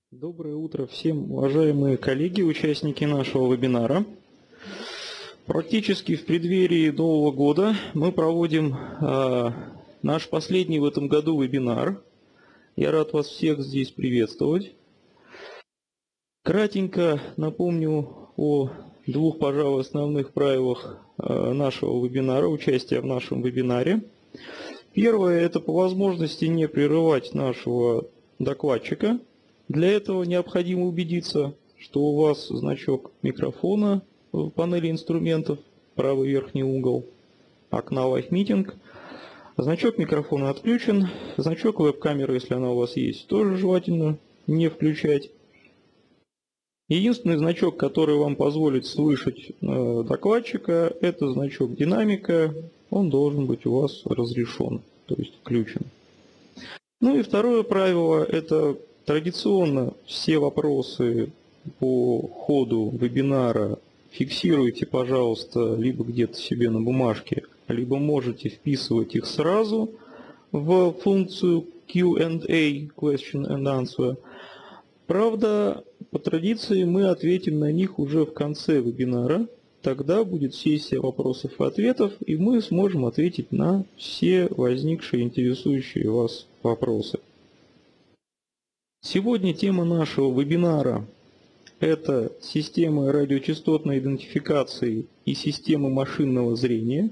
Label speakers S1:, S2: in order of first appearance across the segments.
S1: Доброе утро всем, уважаемые коллеги, участники нашего вебинара. Практически в преддверии Нового года мы проводим наш последний в этом году вебинар. Я рад вас всех здесь приветствовать. Кратенько напомню о двух, пожалуй, основных правилах нашего вебинара, участия в нашем вебинаре. Первое – это по возможности не прерывать нашего докладчика. Для этого необходимо убедиться, что у вас значок микрофона в панели инструментов, правый верхний угол окна Live Meeting. Значок микрофона отключен, значок веб-камеры, если она у вас есть, тоже желательно не включать. Единственный значок, который вам позволит слышать докладчика, это значок динамика. Он должен быть у вас разрешен, то есть включен. Ну и второе правило – это традиционно все вопросы по ходу вебинара фиксируйте, пожалуйста, либо где-то себе на бумажке, либо можете вписывать их сразу в функцию Q&A, Question and Answer. Правда, по традиции мы ответим на них уже в конце вебинара. Тогда будет сессия вопросов и ответов, и мы сможем ответить на все возникшие интересующие вас вопросы. Сегодня тема нашего вебинара – это системы радиочастотной идентификации и системы машинного зрения.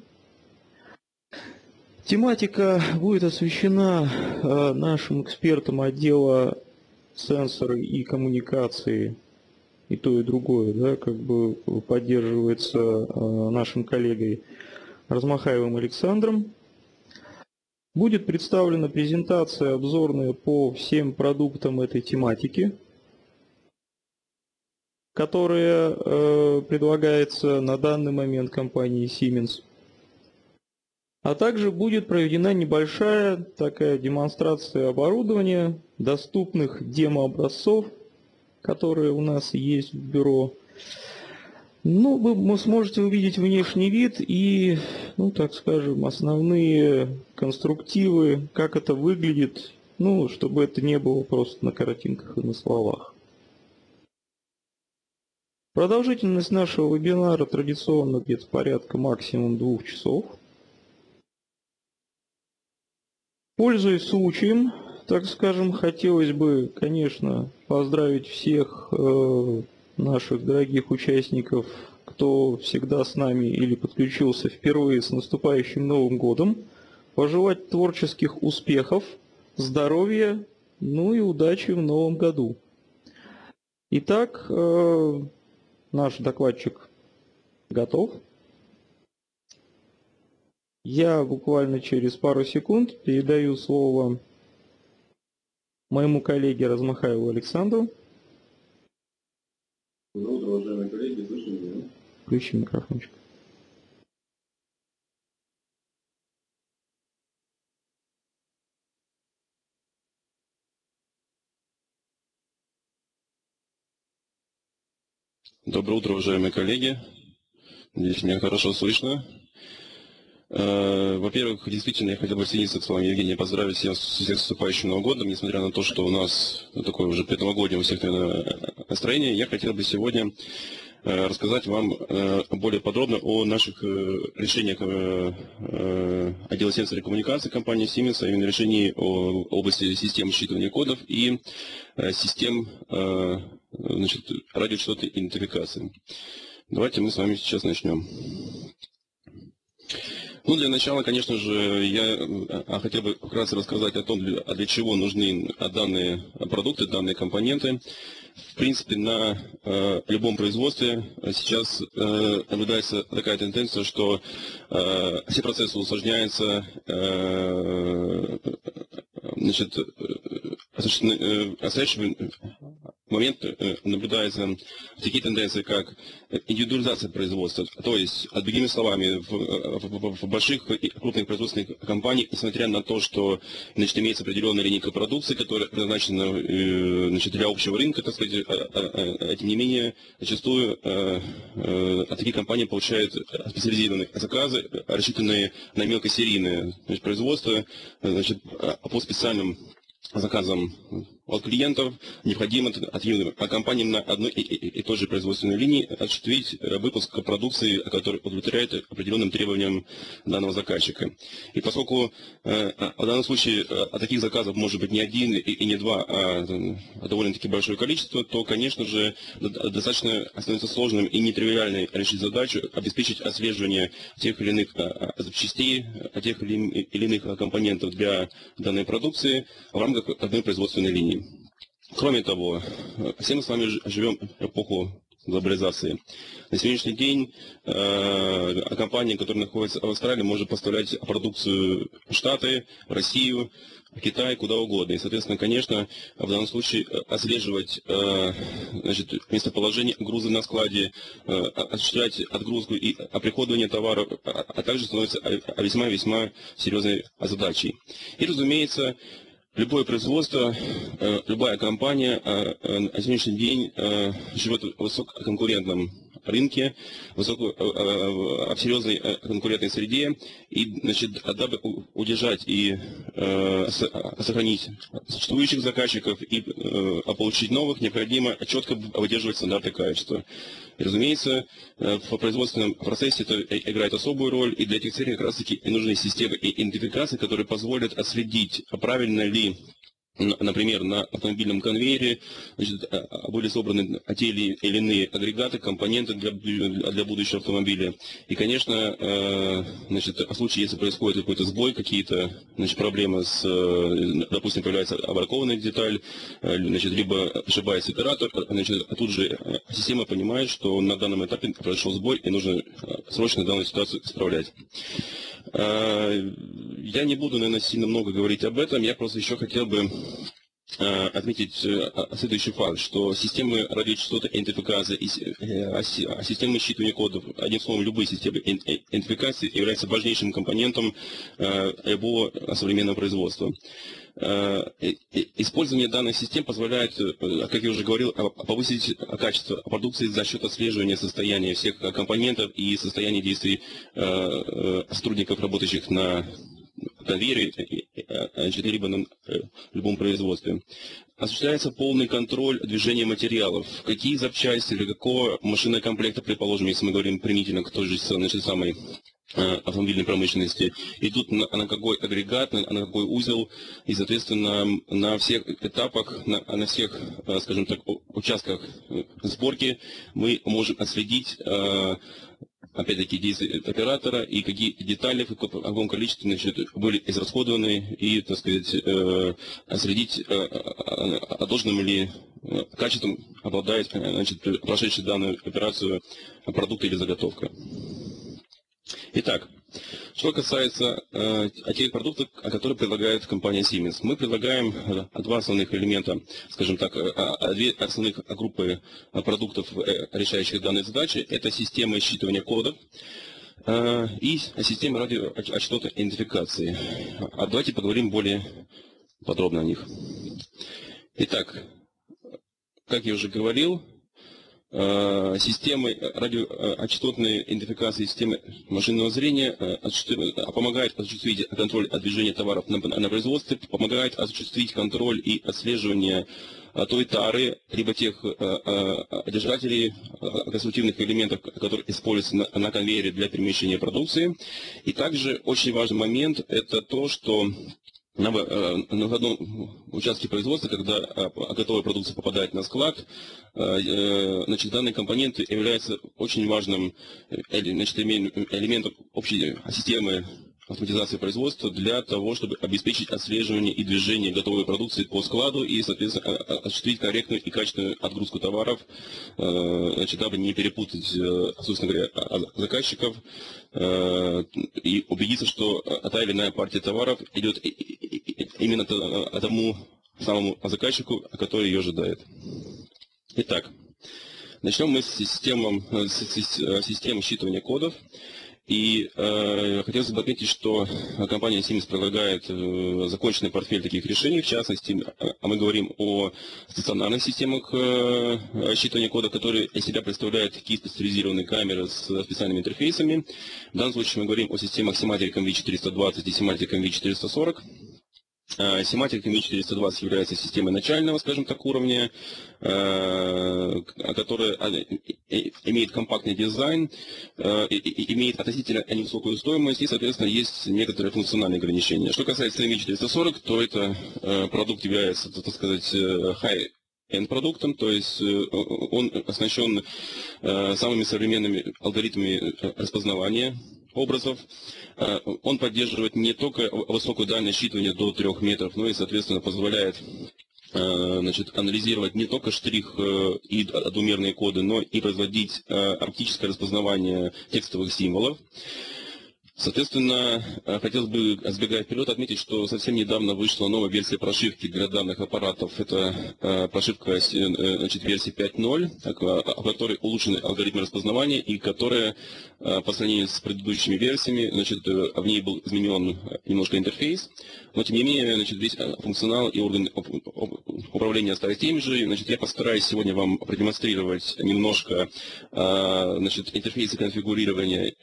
S1: Тематика будет освещена нашим экспертам отдела сенсоры и коммуникации, и то, и другое, да, как бы поддерживается нашим коллегой Размахаевым Александром. Будет представлена презентация обзорная по всем продуктам этой тематики, которая предлагается на данный момент компанией Siemens. А также будет проведена небольшая такая демонстрация оборудования, доступных демо-образцов, которые у нас есть в бюро. Ну, вы сможете увидеть внешний вид и, ну, так скажем, основные конструктивы, как это выглядит, ну, чтобы это не было просто на картинках и на словах. Продолжительность нашего вебинара традиционно где-то порядка максимум 2 часов. Пользуясь случаем, так скажем, хотелось бы, конечно, поздравить всех наших дорогих участников, кто всегда с нами или подключился впервые, с наступающим Новым годом, пожелать творческих успехов, здоровья, ну и удачи в Новом году. Итак, наш докладчик готов. Я буквально через пару секунд передаю слово моему коллеге Размахаеву Александру.
S2: Доброе утро, уважаемые коллеги, слышно меня?
S1: Включи микрофончик.
S2: Доброе утро, уважаемые коллеги. Надеюсь, меня хорошо слышно. Во-первых, действительно, я хотел бы присоединиться к словам Евгения, поздравить всех с наступающим Новым годом, несмотря на то, что у нас такое уже предновогоднее у всех настроение. Я хотел бы сегодня рассказать вам более подробно о наших решениях отдела сенсорной коммуникации компании Siemens, а именно решении о области систем считывания кодов и систем радиочастотной идентификации. Давайте мы с вами сейчас начнем. Ну, для начала, конечно же, я хотел бы вкратце рассказать о том, для чего нужны данные продукты, данные компоненты. В принципе, на любом производстве сейчас наблюдается такая тенденция, что все процессы усложняются, в настоящий момент наблюдаются такие тенденции, как индивидуализация производства. То есть, другими словами, в больших и крупных производственных компаниях, несмотря на то, что имеется определенная линейка продукции, которая предназначена для общего рынка, так сказать, тем не менее, зачастую такие компании получают специализированные заказы, рассчитанные на мелкосерийное производство, по специальным заказам от клиентов необходимо компаниям на одной и той же производственной линии осуществить выпуск продукции, которая удовлетворяет определенным требованиям данного заказчика. И поскольку в данном случае таких заказов может быть не один и не два, а довольно-таки большое количество, то, конечно же, достаточно становится сложным и нетривиальной решить задачу обеспечить отслеживание тех или иных запчастей, тех или иных компонентов для данной продукции в рамках одной производственной линии. Кроме того, все мы с вами живем в эпоху глобализации. На сегодняшний день компания, которая находится в Австралии, может поставлять продукцию в Штаты, в Россию, в Китай, куда угодно. И, соответственно, конечно, в данном случае отслеживать местоположение груза на складе, осуществлять отгрузку и оприходование товаров, а также становится весьма-весьма серьезной задачей. И, разумеется, любое производство, любая компания на сегодняшний день живет в высококонкурентном рынке, в серьезной конкурентной среде, и, дабы удержать и сохранить существующих заказчиков и получить новых, необходимо четко выдерживать стандарты качества. И, разумеется, в производственном процессе это играет особую роль, и для этих целей как раз-таки нужны системы идентификации, которые позволят отследить, правильно ли, например, на автомобильном конвейере были собраны те или иные агрегаты, компоненты для будущего автомобиля. И, конечно, в случае, если происходит какой-то сбой, какие-то проблемы допустим, появляется бракованная деталь, либо ошибается оператор, тут же система понимает, что на данном этапе произошел сбой и нужно срочно данную ситуацию исправлять. Я не буду, наверное, сильно много говорить об этом, я просто еще хотел бы отметить следующий факт, что системы радиочастотной идентификации и системы считывания кодов, одним словом, любые системы идентификации являются важнейшим компонентом любого современного производства. Использование данных систем позволяет, как я уже говорил, повысить качество продукции за счет отслеживания состояния всех компонентов и состояния действий сотрудников, работающих на конвейере, либо на любом производстве. Осуществляется полный контроль движения материалов. Какие запчасти или какого машинного комплекта, предположим, если мы говорим применительно к той же самой автомобильной промышленности, идут на какой агрегат, на какой узел, и, соответственно, на всех этапах, на всех, скажем так, участках сборки мы можем отследить опять-таки действия оператора и какие детали в каком количестве были израсходованы и, так сказать, отследить, должным ли качеством обладает прошедший данную операцию продукт или заготовка. Итак, что касается тех продуктов, которые предлагает компания Siemens. Мы предлагаем два основных элемента, скажем так, две основных группы продуктов, решающих данные задачи. Это система считывания кодов и система радиочастотной идентификации. Давайте поговорим более подробно о них. Итак, как я уже говорил, системы радиочастотной идентификации, системы машинного зрения помогает осуществить контроль движения товаров на производстве, помогает осуществить контроль и отслеживание той тары, либо тех держателей, конструктивных элементов, которые используются на конвейере для перемещения продукции. И также очень важный момент – это то, что на одном участке производства, когда готовая продукция попадает на склад, данные компоненты являются очень важным элементом общей системы автоматизации производства для того, чтобы обеспечить отслеживание и движение готовой продукции по складу и, соответственно, осуществить корректную и качественную отгрузку товаров, дабы не перепутать, собственно говоря, заказчиков и убедиться, что та или иная партия товаров идет именно тому самому заказчику, который ее ожидает. Итак, начнем мы с системы считывания кодов. И хотелось бы отметить, что компания Siemens предлагает законченный портфель таких решений, в частности, мы говорим о стационарных системах считывания кода, которые из себя представляют такие специализированные камеры с специальными интерфейсами. В данном случае мы говорим о системах Simatic MV420 и Simatic MV440. Semantic MV420 является системой начального, скажем так, уровня, которая имеет компактный дизайн, имеет относительно невысокую стоимость и, соответственно, есть некоторые функциональные ограничения. Что касается MV440, то это продукт является, так сказать, high-end продуктом, то есть он оснащен самыми современными алгоритмами распознавания образов. Он поддерживает не только высокую дальность считывания до 3 метров, но и, соответственно, позволяет анализировать не только штрих и двумерные коды, но и производить оптическое распознавание текстовых символов. Соответственно, хотелось бы, сбегая вперед, отметить, что совсем недавно вышла новая версия прошивки для данных аппаратов. Это прошивка версии 5.0, в которой улучшены алгоритмы распознавания и которая, по сравнению с предыдущими версиями, в ней был изменен немножко интерфейс, но тем не менее весь функционал и орган управления остались теми же. Я постараюсь сегодня вам продемонстрировать немножко интерфейсы конфигурирования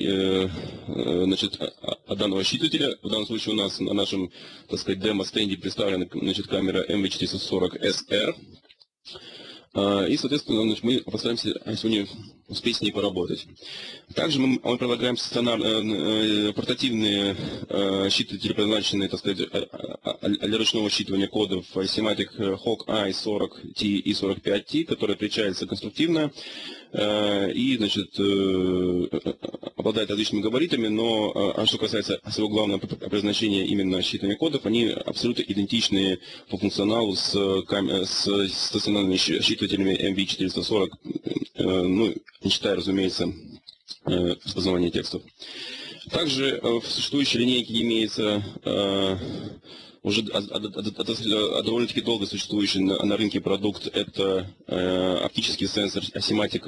S2: данного считывателя. В данном случае у нас на нашем, так сказать, демо-стенде представлена камера MV440SR. И, соответственно, мы постараемся сегодня успеть с ней поработать. Также мы предлагаем портативные считыватели, предназначенные, так сказать, для ручного считывания кодов Semantic Hawkeye 40T и 45T, которые отличаются конструктивно и, обладают различными габаритами, но что касается своего главного предназначения именно считывания кодов, они абсолютно идентичны по функционалу с стационарными считывателями MV440, не считая, разумеется, распознавания текстов. Также в существующей линейке имеется уже довольно-таки долго существующий на рынке продукт. Это оптический сенсор Semantic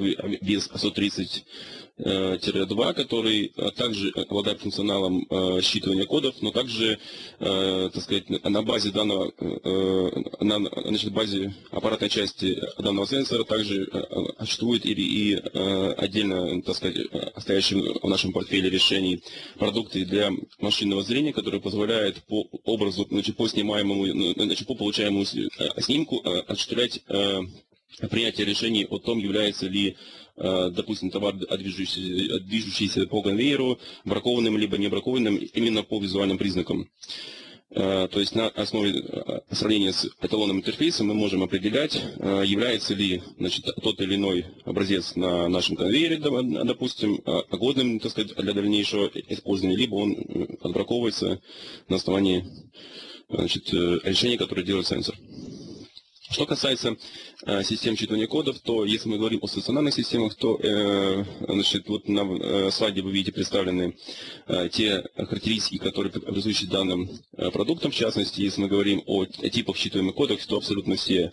S2: VS130-2, который также обладает функционалом считывания кодов, но также, так сказать, на базе данного, на базе аппаратной части данного сенсора также существует и отдельно, так сказать, стоящие в нашем портфеле решений продукты для машинного зрения, которые позволяют по образу, по снимаемому, по получаемому снимку осуществлять принятие решений о том, является ли, допустим, товар, движущийся по конвейеру, бракованным либо не бракованным, именно по визуальным признакам. То есть на основе сравнения с эталонным интерфейсом мы можем определять, является ли тот или иной образец на нашем конвейере, допустим, годным, так сказать, для дальнейшего использования, либо он отбраковывается на основании решения, которое делает сенсор. Что касается систем считывания кодов, то если мы говорим о стационарных системах, то вот на слайде вы видите представлены те характеристики, которые присущи данным продуктам. В частности, если мы говорим о типах считываемых кодов, то абсолютно все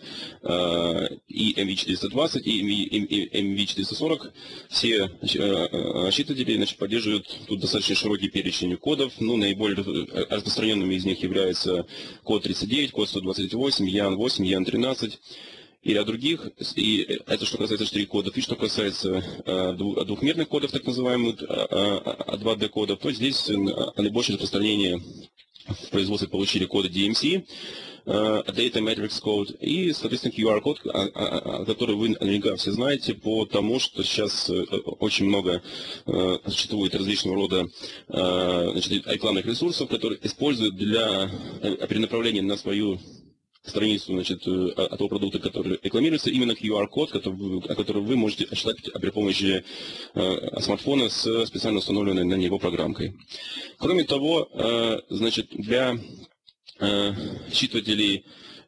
S2: и MV420, и MV440, все считыватели поддерживают тут достаточно широкий перечень кодов. Наиболее распространенными из них являются код 39, код 128, YAN8, YAN13 и ряд других. И это что касается штрих-кодов. И что касается двухмерных кодов, так называемых 2D кодов, то здесь наибольшее распространение в производстве получили коды DMC, Data Matrix Code и, соответственно, QR-код, который вы наверняка все знаете, потому что сейчас очень много существует различного рода рекламных ресурсов, которые используют для перенаправления на свою страницу от того продукта, который рекламируется, именно QR-код, который вы можете читать при помощи смартфона с специально установленной на него программкой. Кроме того, для считывателей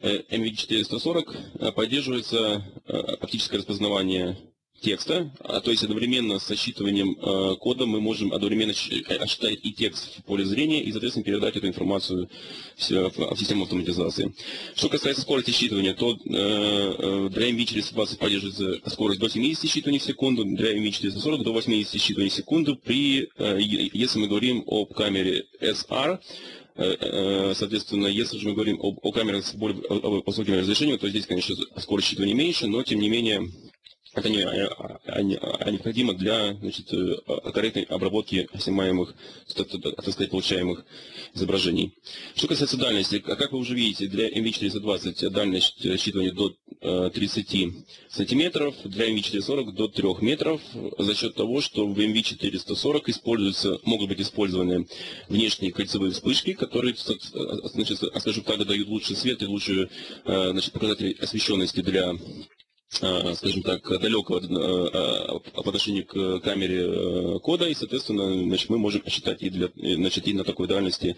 S2: MV440 поддерживается оптическое распознавание текста, то есть одновременно с считыванием кода мы можем одновременно считать и текст в поле зрения и, соответственно, передать эту информацию в систему автоматизации. Что касается скорости считывания, то для MV420 поддерживается скорость до 70 считываний в секунду, для MV440 до 80 считываний в секунду, если мы говорим об камере SR. Соответственно, если же мы говорим о камерах с более высоким разрешением, то здесь, конечно, скорость считывания меньше, но, тем не менее, Это необходимо для, значит, корректной обработки снимаемых, так сказать, получаемых изображений. Что касается дальности, как вы уже видите, для MV420 дальность считывания до 30 сантиметров, для MV440 до 3 метров, за счет того, что в MV440 могут быть использованы внешние кольцевые вспышки, которые, значит, скажем так, дают лучший свет и лучшие, значит, показатели освещенности для, скажем так, далекого по отношению к камере кода, и, соответственно, значит, мы можем считать и, значит, и на такой дальности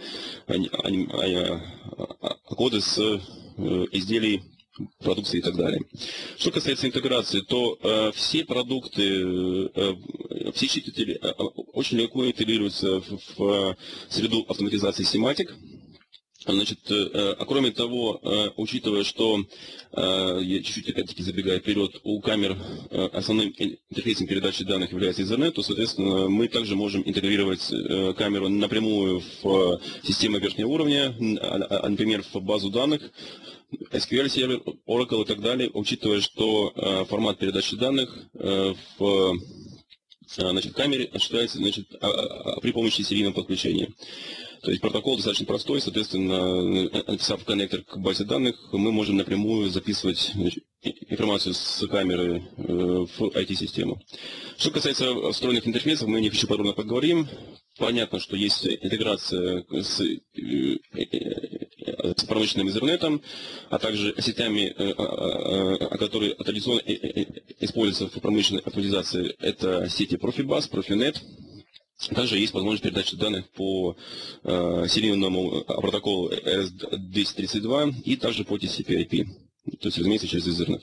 S2: коды с изделий, продукции и так далее. Что касается интеграции, то все продукты, все считыватели очень легко интегрируются в среду автоматизации Simatic. Значит, а кроме того, учитывая, что, я чуть-чуть опять-таки забегая вперед, у камер основным интерфейсом передачи данных является Ethernet, то, соответственно, мы также можем интегрировать камеру напрямую в систему верхнего уровня, например, в базу данных, SQL сервер, Oracle и так далее, учитывая, что формат передачи данных в, значит, камере осуществляется, значит, при помощи серийного подключения. То есть протокол достаточно простой, соответственно, написав коннектор к базе данных, мы можем напрямую записывать, значит, информацию с камеры в IT-систему. Что касается встроенных интерфейсов, мы о них еще подробно поговорим. Понятно, что есть интеграция с промышленным интернетом, а также сетями, которые традиционно используются в промышленной автоматизации. Это сети Profibus, Profinet. Также есть возможность передачи данных по серийному протоколу RS-232 и также по TCP/IP, то есть, разумеется, через Ethernet.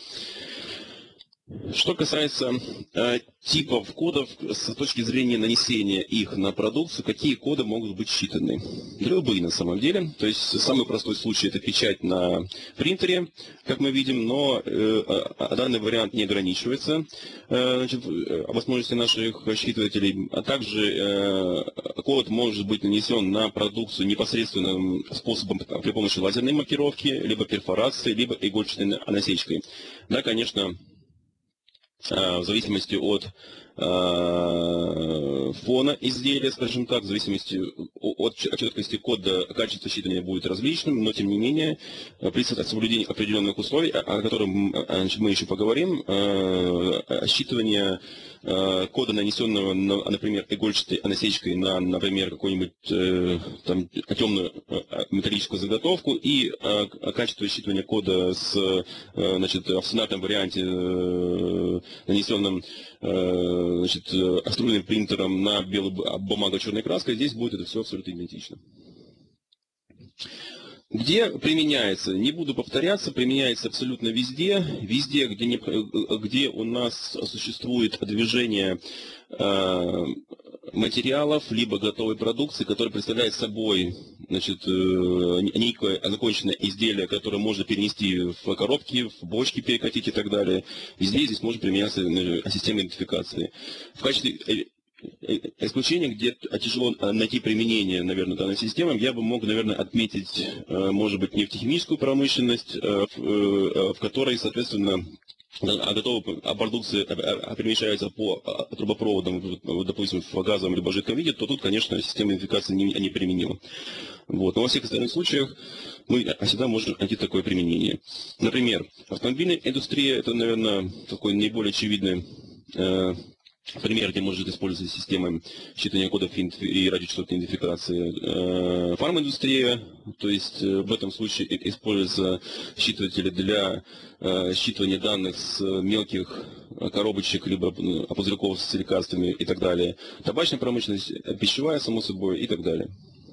S2: Что касается типов кодов с точки зрения нанесения их на продукцию, какие коды могут быть считаны? Любые на самом деле. То есть самый простой случай — это печать на принтере, как мы видим, но данный вариант не ограничивается, значит, возможности наших считывателей. А также код может быть нанесен на продукцию непосредственным способом при помощи лазерной маркировки, либо перфорации, либо игольчатой насечкой. Да, конечно, в зависимости от фона изделия, скажем так, в зависимости от четкости кода, качество считывания будет различным, но тем не менее, при соблюдении определенных условий, о которых мы еще поговорим, считывание кода, нанесенного, например, игольчатой насечкой на, например, какую-нибудь темную металлическую заготовку, и качество считывания кода значит, в стандартном варианте, нанесенном, значит, струйным принтером на белую бумагу черной краской, здесь будет это все абсолютно идентично. Где применяется? Не буду повторяться, применяется абсолютно везде. Везде, где у нас существует движение материалов, либо готовой продукции, которая представляет собой, значит, некое законченное изделие, которое можно перенести в коробки, в бочки перекатить и так далее. Везде здесь может применяться система идентификации. В качестве исключения, где тяжело найти применение, наверное, данной системы, я бы мог, наверное, отметить, может быть, нефтехимическую промышленность, в которой, соответственно, готовая продукция перемещается по трубопроводам, допустим, в газовом либо жидком виде, то тут, конечно, система идентификации не применима. Вот. Но во всех остальных случаях мы всегда можем найти такое применение. Например, автомобильная индустрия – это, наверное, такой наиболее очевидный пример, где может использоваться система считывания кодов и радиочастотной идентификации. Фарминдустрия, то есть в этом случае используются считыватели для считывания данных с мелких коробочек, либо пузырьков с лекарствами и так далее. Табачная промышленность, пищевая, само собой, и так далее.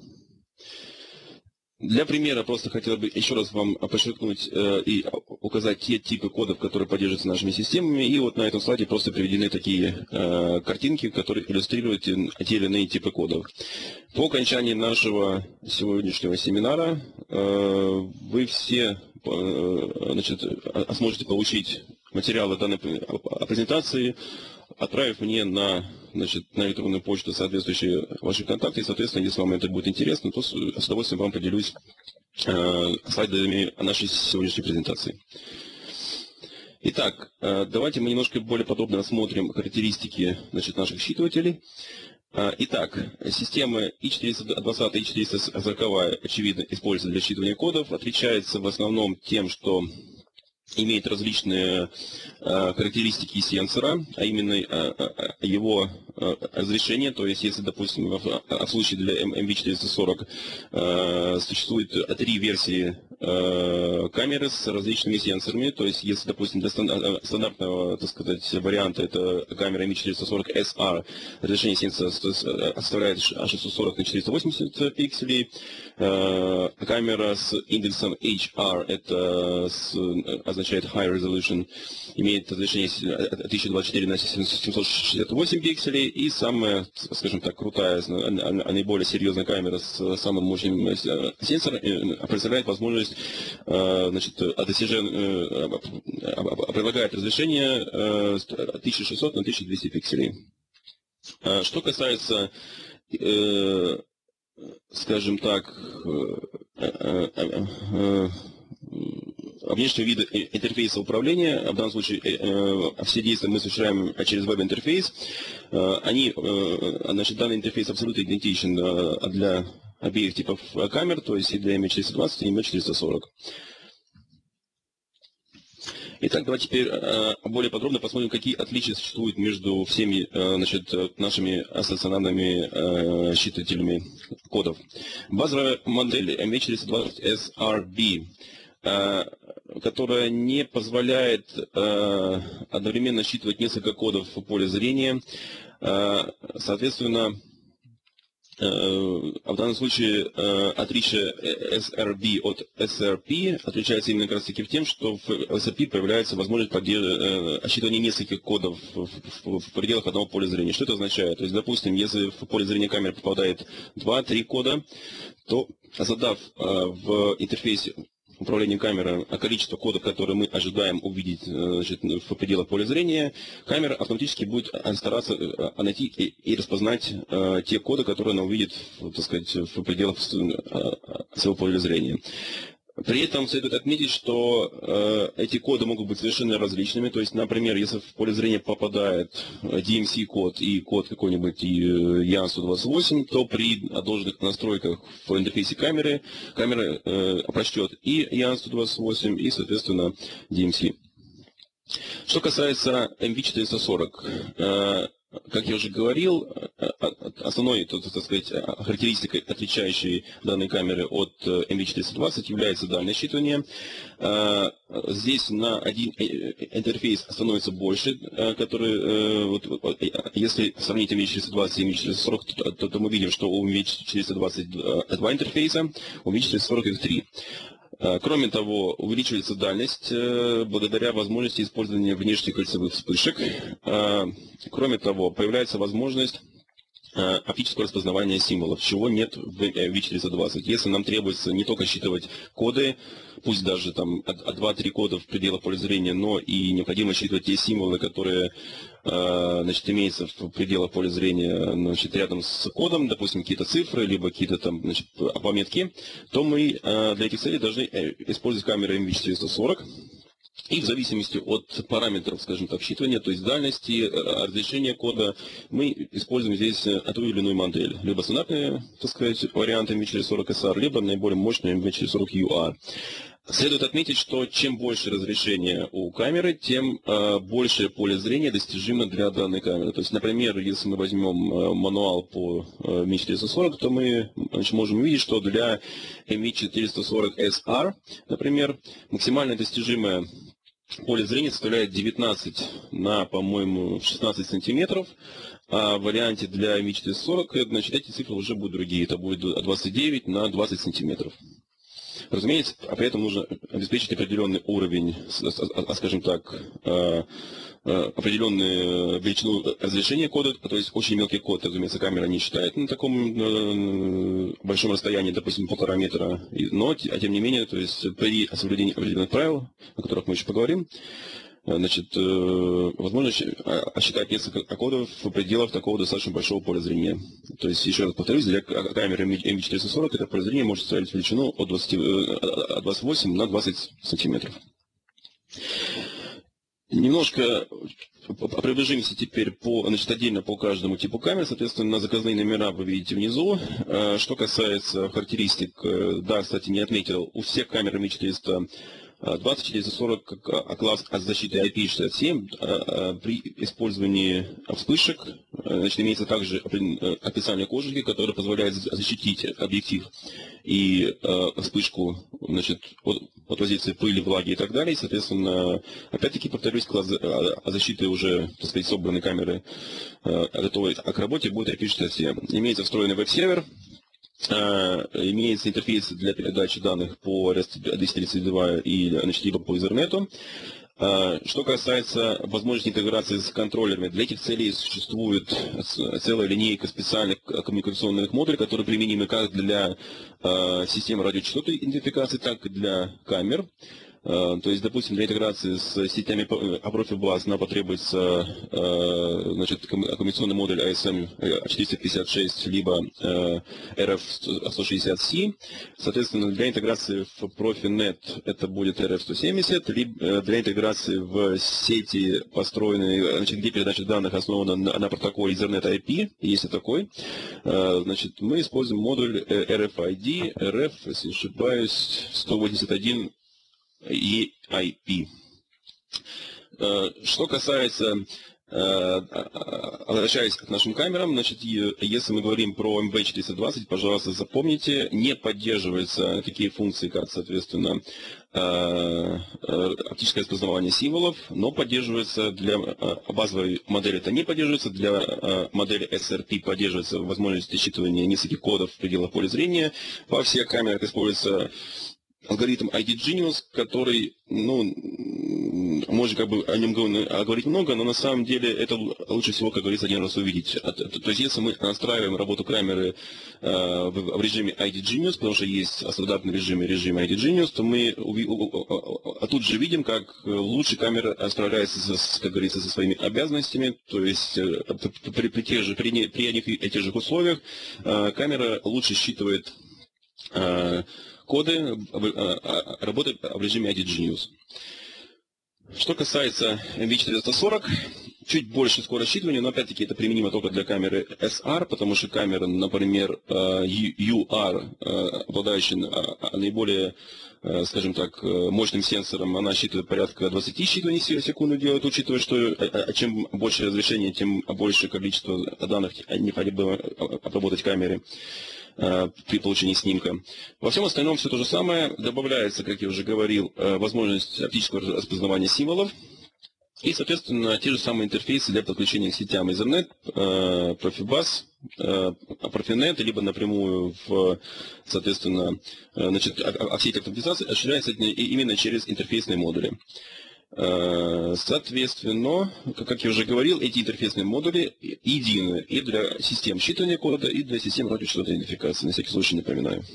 S2: Для примера просто хотел бы еще раз вам подчеркнуть и указать те типы кодов, которые поддерживаются нашими системами. И вот на этом слайде просто приведены такие картинки, которые иллюстрируют те или иные типы кодов. По окончании нашего сегодняшнего семинара вы все, значит, сможете получить материалы данной презентации, отправив мне на электронную почту соответствующие ваши контакты. И, соответственно, если вам это будет интересно, то с удовольствием вам поделюсь слайдами нашей сегодняшней презентации. Итак, давайте мы немножко более подробно рассмотрим характеристики, значит, наших считывателей. Итак, системы i420 и i440, очевидно, используются для считывания кодов, отличается в основном тем, что имеет различные характеристики сенсора, а именно его разрешение. То есть, если, допустим, в случае для MV440 существует 3 версии камеры с различными сенсорами, то есть, если, допустим, для стандартного, так сказать, варианта это камера MV440SR, разрешение сенсора составляет 640 на 480 пикселей, камера с индексом HR, это означает High Resolution, имеет разрешение 1024 на 768 пикселей, и самая, скажем так, крутая, наиболее серьезная камера с самым мощным сенсором представляет возможность, значит, предлагает разрешение 1600 на 1200 пикселей. Что касается, скажем так, внешнего вида интерфейса управления, в данном случае все действия мы осуществляем через веб-интерфейс. Значит, данный интерфейс абсолютно идентичен для обеих типов камер, то есть и для MV420 и MV440. Итак, давайте теперь более подробно посмотрим, какие отличия существуют между всеми, значит, нашими стационарными считывателями кодов. Базовая модель MV420SRB, которая не позволяет одновременно считывать несколько кодов в поле зрения. Соответственно, в данном случае отличие SRB от SRP отличается именно как раз таки в тем, что в SRP появляется возможность считывания нескольких кодов в пределах одного поля зрения. Что это означает? То есть, допустим, если в поле зрения камеры попадает 2-3 кода, то задав в интерфейсе управления камерой количество кодов, которые мы ожидаем увидеть, значит, в пределах поля зрения, камера автоматически будет стараться найти и распознать те коды, которые она увидит, так сказать, в пределах своего поля зрения. При этом следует отметить, что эти коды могут быть совершенно различными. То есть, например, если в поле зрения попадает DMC-код и код какой-нибудь YAN-128, то при должных настройках в интерфейсе камеры камера прочтет и YAN-128, и, соответственно, DMC. Что касается MV440, как я уже говорил, основной, так сказать, характеристикой, отличающей данной камеры от MV420, является дальность считывания. Здесь на один интерфейс становится больше, который, если сравнить MV420 и MV440, то мы видим, что у MV420 два интерфейса, у MV440 их 3. Кроме того, увеличивается дальность благодаря возможности использования внешних кольцевых вспышек. Кроме того, появляется возможность оптического распознавания символов, чего нет в MV420. Если нам требуется не только считывать коды, пусть даже там 2-3 кода в пределах поля зрения, но и необходимо считывать те символы, которые, значит, имеются в пределах поля зрения, значит, рядом с кодом, допустим, какие-то цифры, либо какие-то там, значит, пометки, то мы для этих целей должны использовать камеру MV440. И в зависимости от параметров, скажем так, считывания, то есть дальности, разрешения кода, мы используем здесь ту или иную модель. Либо стандартные, так сказать, варианты MV440SR, либо наиболее мощные MV440UR. Следует отметить, что чем больше разрешение у камеры, тем большее поле зрения достижимо для данной камеры. То есть, например, если мы возьмем мануал по MV440, то мы, значит, можем увидеть, что для MV440SR, например, максимально достижимое поле зрения составляет 19 на, по-моему, 16 сантиметров. А в варианте для MV440, значит, эти цифры уже будут другие. Это будет 29 на 20 сантиметров. Разумеется, при этом нужно обеспечить определенный уровень, скажем так, определенную величину разрешения кода, то есть очень мелкий код, разумеется, камера не считает на таком большом расстоянии, допустим, 1,5 метра, но, тем не менее, то есть при соблюдении определенных правил, о которых мы еще поговорим, значит, возможно считать несколько кодов в пределах такого достаточно большого поля зрения. То есть, еще раз повторюсь, для камеры MV440 это поле зрения может составить величину от 28 на 20 сантиметров. Немножко пробежимся теперь отдельно по каждому типу камер. Соответственно, заказные номера вы видите внизу. Что касается характеристик, да, кстати, не отметил, у всех камер MV420, 440 класс от защиты IP67 при использовании вспышек, значит, имеется также специальные кожухи, которые позволяют защитить объектив и вспышку, значит, от воздействия пыли, влаги и так далее. Соответственно, опять-таки, повторюсь, класс защиты уже, так сказать, собранной камеры готовы к работе будет IP67. Имеется встроенный веб-сервер. Имеется интерфейс для передачи данных по REST 232 и, значит, либо по Ethernet. Что касается возможности интеграции с контроллерами, для этих целей существует целая линейка специальных коммуникационных модулей, которые применимы как для системы радиочастотной идентификации, так и для камер. То есть, допустим, для интеграции с сетями Profibus нам потребуется, значит, коммуникационный модуль ASM456 либо RF160C. Соответственно, для интеграции в Profinet это будет RF170, либо для интеграции в сети, построенные, значит, где передача данных основана на протоколе Ethernet IP, есть и такой, значит, мы используем модуль RFID, RF, если не ошибаюсь, 181 EIP. Что касается, возвращаясь к нашим камерам, значит, если мы говорим про MV420, пожалуйста, запомните, не поддерживаются такие функции, как, соответственно, оптическое распознавание символов, но поддерживается для базовой модели, это не поддерживается, для модели SRP поддерживается возможность считывания нескольких кодов в пределах поля зрения. Во всех камерах используется алгоритм ID Genius, который, ну, можно как бы о нем говорить много, но на самом деле это лучше всего, как говорится, один раз увидеть. То есть если мы настраиваем работу камеры в режиме ID Genius, потому что есть стандартный режим ID Genius, то мы тут же видим, как лучше камера справляется, как говорится, со своими обязанностями, то есть при этих же условиях камера лучше считывает коды, работы в режиме ID Genius. Что касается MV440, чуть больше скорость считывания, но опять-таки это применимо только для камеры SR, потому что камера, например, UR, обладающая наиболее, скажем так, мощным сенсором, она считывает порядка 20 считываний в секунду делает, учитывая, что чем больше разрешение, тем большее количество данных необходимо обработать камере при получении снимка. Во всем остальном все то же самое. Добавляется, как я уже говорил, возможность оптического распознавания символов. И, соответственно, те же самые интерфейсы для подключения к сетям Ethernet, Profibus, Profinet, либо напрямую в, соответственно, значит, все эти автоматизации осуществляются именно через интерфейсные модули. Соответственно, как я уже говорил, эти интерфейсные модули едины и для систем считывания кода, и для систем радиочастотной идентификации. На всякий случай напоминаю.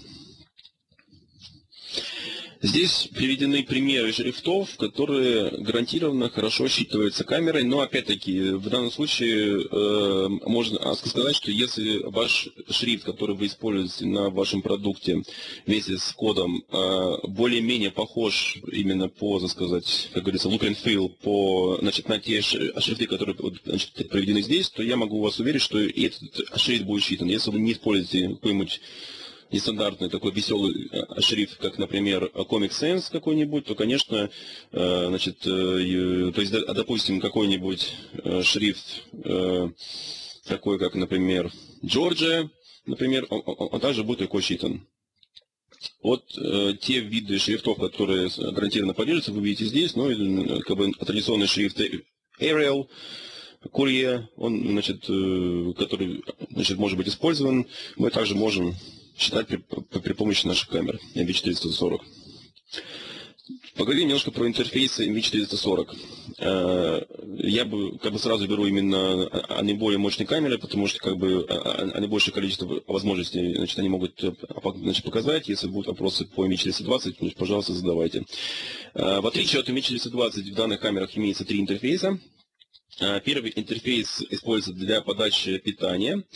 S2: Здесь приведены примеры шрифтов, которые гарантированно хорошо считываются камерой, но опять-таки в данном случае можно сказать, что если ваш шрифт, который вы используете на вашем продукте вместе с кодом, более-менее похож именно по, так сказать, как говорится, look and feel значит, на те шрифты, которые, значит, проведены здесь, то я могу вас уверить, что этот шрифт будет считан. Если вы не используете какой-нибудь нестандартный такой веселый шрифт, как, например, Comic Sans какой-нибудь, то, конечно, значит, то есть, допустим, какой-нибудь шрифт такой, как, например, Georgia, например, он также будет легко считан. Вот те виды шрифтов, которые гарантированно поддерживаются, вы видите здесь, но как бы традиционный шрифт Arial, Courier, он, значит, который, значит, может быть использован, мы также можем считать при помощи наших камер MV440. Поговорим немножко про интерфейсы MV440. Я бы как бы сразу беру именно о наиболее мощной камере, потому что как бы наибольшее количество возможностей, значит, они могут, значит, показать. Если будут вопросы по MV420, значит, пожалуйста, задавайте. В отличие от MV420 в данных камерах имеется три интерфейса. Первый интерфейс используется для подачи питания.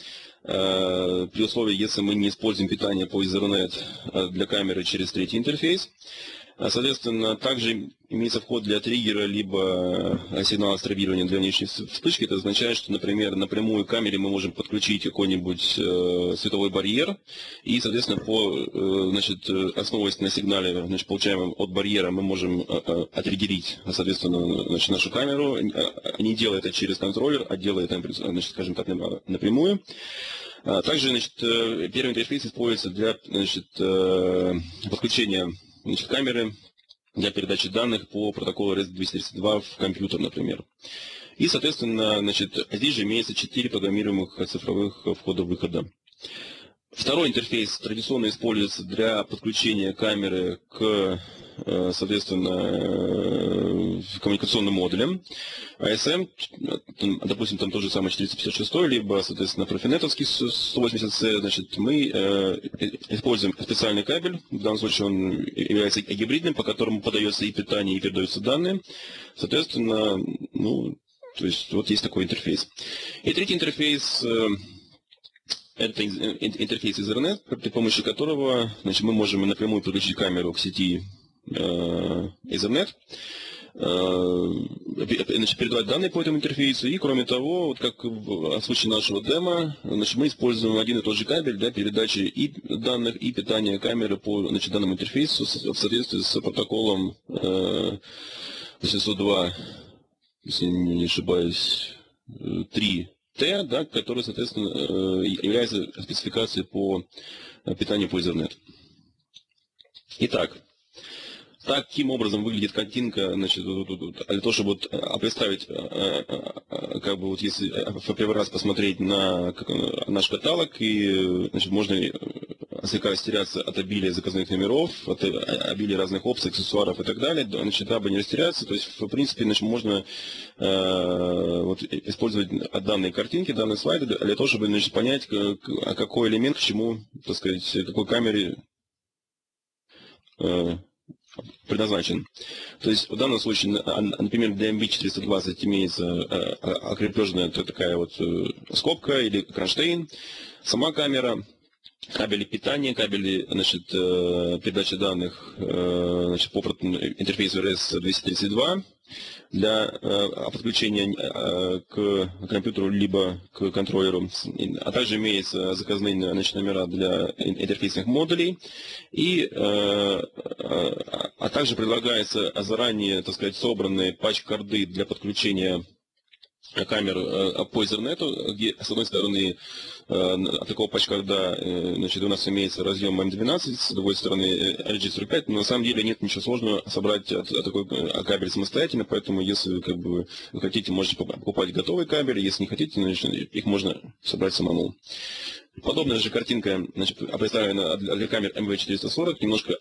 S2: при условии, если мы не используем питание по Ethernet для камеры через третий интерфейс. Соответственно, также имеется вход для триггера, либо сигнала стробирования для внешней вспышки. Это означает, что, например, напрямую к камере мы можем подключить какой-нибудь световой барьер. И, соответственно, основываясь на сигнале, получаемом от барьера, мы можем отриггерить, соответственно, нашу камеру. Не делая это через контроллер, а делая это, скажем так, напрямую. Также, первый интерфейс используется для, подключения камеры для передачи данных по протоколу REST-232 в компьютер, например. И, соответственно, здесь же имеется 4 программируемых цифровых входа-выхода. Второй интерфейс традиционно используется для подключения камеры к, соответственно, коммуникационным модулям. ASM, допустим, там тот же самый 456, либо, соответственно, профинетовский 180C, мы используем специальный кабель, в данном случае он является гибридным, по которому подается и питание, и передаются данные. Соответственно, то есть вот есть такой интерфейс. И третий интерфейс – это интерфейс Ethernet, при помощи которого мы можем напрямую подключить камеру к сети Ethernet, передавать данные по этому интерфейсу. И кроме того, вот как в случае нашего демо, мы используем один и тот же кабель для передачи и данных, и питания камеры по данному интерфейсу в соответствии с протоколом 802, если не ошибаюсь, 3. Да, который, соответственно, является спецификацией по питанию по Ethernet. Итак, таким образом выглядит картинка, для того, чтобы представить, как бы если в первый раз посмотреть на наш каталог, и можно слегка растеряться от обилия заказных номеров, от обилия разных опций, аксессуаров и так далее, дабы не растеряться, то есть, в принципе, можно использовать данные картинки, данные слайды для того, чтобы понять, какой элемент к чему, так сказать, какой камере предназначен. То есть в данном случае, например, для MV420 имеется окрепленная такая вот скобка или кронштейн, сама камера, кабели питания, кабели передачи данных по интерфейсу REST-232 для подключения к компьютеру либо к контроллеру, а также имеется заказные номера для интерфейсных модулей, а также предлагается заранее, так сказать, собранные патч-корды для подключения камер по Ethernet, где, с одной стороны, от такого патч-корда у нас имеется разъем M12, с другой стороны RG45, но на самом деле нет ничего сложного собрать такой кабель самостоятельно, поэтому если вы хотите, можете покупать готовые кабели, если не хотите, их можно собрать самому. Подобная же картинка представлена для камер MV440, немножко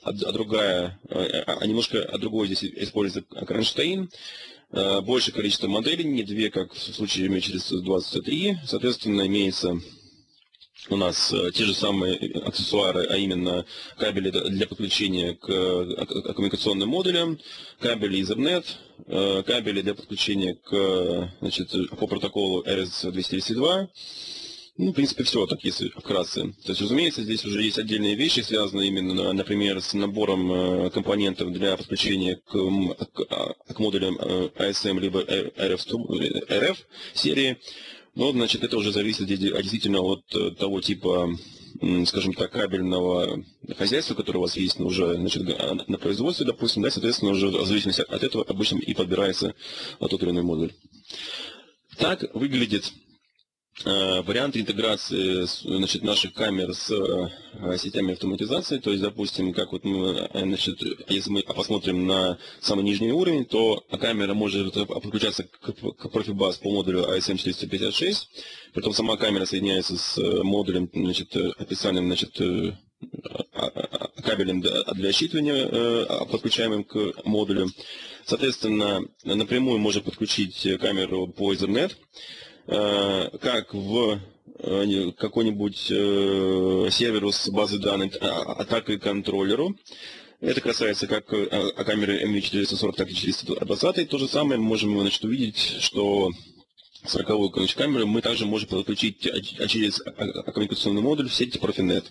S2: другой здесь используется кронштейн. Большее количество моделей, не две, как в случае MV423. Соответственно, имеется у нас те же самые аксессуары, а именно кабели для подключения к коммуникационным модулям, кабели Ethernet, кабели для подключения по протоколу RS-232. В принципе, все, так если вкратце. То есть, разумеется, здесь уже есть отдельные вещи, связанные именно, например, с набором компонентов для подключения к модулям ASM либо RF серии. Но, это уже зависит действительно от того типа, скажем так, кабельного хозяйства, которое у вас есть уже на производстве, допустим, соответственно, уже в зависимости от этого обычно и подбирается тот или иной модуль. Так выглядит варианты интеграции наших камер с сетями автоматизации. То есть, допустим, как если мы посмотрим на самый нижний уровень, то камера может подключаться к Profibus по модулю ASM456. Притом сама камера соединяется с модулем, описанием, кабелем для считывания, подключаемым к модулю. Соответственно, напрямую можно подключить камеру по Ethernet, как в какой-нибудь серверу с базой данных, так и контроллеру. Это касается как камеры MV440, так и 420. То же самое мы можем увидеть, что 40-ю камеру мы также можем подключить через коммуникационный модуль в сеть Profinet.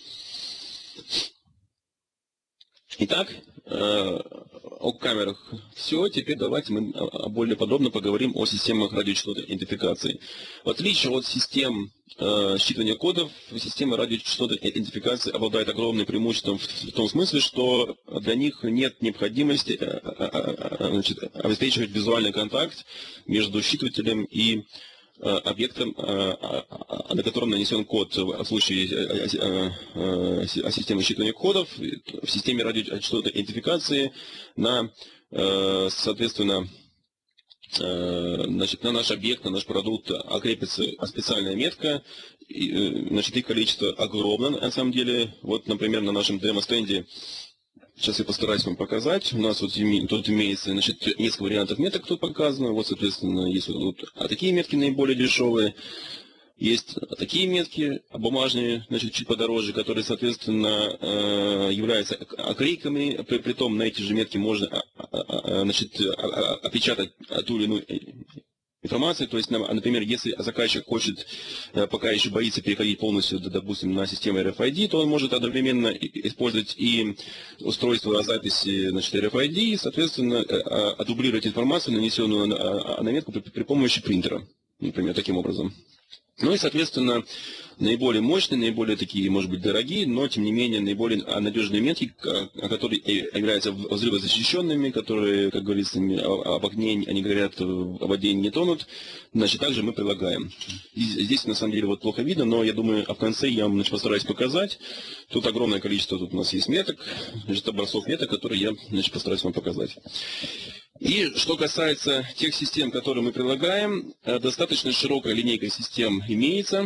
S2: Итак, о камерах все. Теперь давайте мы более подробно поговорим о системах радиочастотной идентификации. В отличие от систем считывания кодов, система радиочастотной идентификации обладает огромным преимуществом в том смысле, что для них нет необходимости обеспечивать визуальный контакт между считывателем и объектом, на котором нанесен код в случае системы считывания кодов, в системе радиочастотной идентификации соответственно, значит, на наш объект, на наш продукт окрепится специальная метка. Значит, их количество огромно, на самом деле. Вот, например, на нашем демо-стенде, сейчас я постараюсь вам показать. У нас вот тут имеется, значит, несколько вариантов меток тут показано. Вот, соответственно, есть вот такие метки наиболее дешевые. Есть такие метки бумажные, значит, чуть подороже, которые, соответственно, являются оклейками. Притом на эти же метки можно, значит, опечатать ту или иную информацию. То есть, например, если заказчик хочет, пока еще боится переходить полностью, допустим, на систему RFID, то он может одновременно использовать и устройство записи, значит, RFID, и, соответственно, отдублировать информацию, нанесенную на метку при помощи принтера, например, таким образом. Ну и, соответственно, наиболее мощные, наиболее такие, может быть, дорогие, но, тем не менее, наиболее надежные метки, которые являются взрывозащищенными, которые, как говорится, об огне они горят, в воде не тонут, значит, также мы прилагаем. И здесь, на самом деле, вот плохо видно, но, я думаю, в конце я вам, значит, постараюсь показать. Тут огромное количество, тут у нас есть меток, значит, образцов меток, которые я, значит, постараюсь вам показать. И что касается тех систем, которые мы прилагаем, достаточно широкая линейка систем имеется,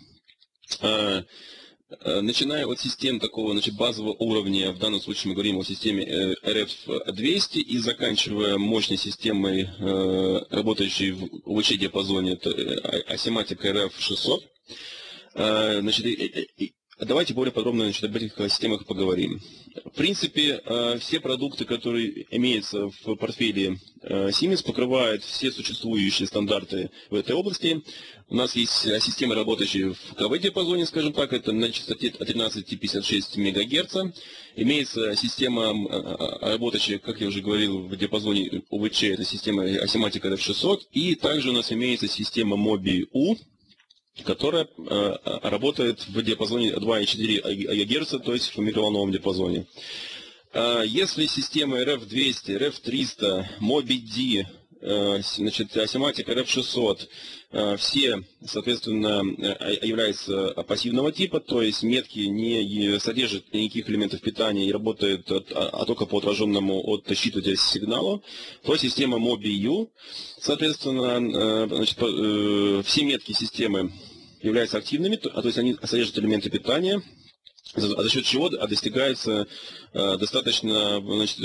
S2: начиная от систем такого, значит, базового уровня, в данном случае мы говорим о системе RF200, и заканчивая мощной системой, работающей в УВЧ-диапазоне, это Asymatic RF600. Значит, давайте более подробно, значит, об этих системах поговорим. В принципе, все продукты, которые имеются в портфеле Siemens, покрывают все существующие стандарты в этой области. У нас есть системы, работающие в КВ-диапазоне, скажем так, это на частоте 13,56 МГц. Имеется система, работающая, как я уже говорил, в диапазоне УВЧ, это система Asymatic RF600. И также у нас имеется система MOBI-U, которая работает в диапазоне 2,4 ГГц, то есть в микроволновом диапазоне. Если система RF200, RF300, MOBI-D, значит, Asymatic RF600, все, соответственно, являются пассивного типа, то есть метки не содержат никаких элементов питания и работают только по отраженному от считывателя сигналу, то система MOBI-U, соответственно, значит, все метки системы являются активными, то есть они содержат элементы питания, за счет чего достигается достаточно, значит,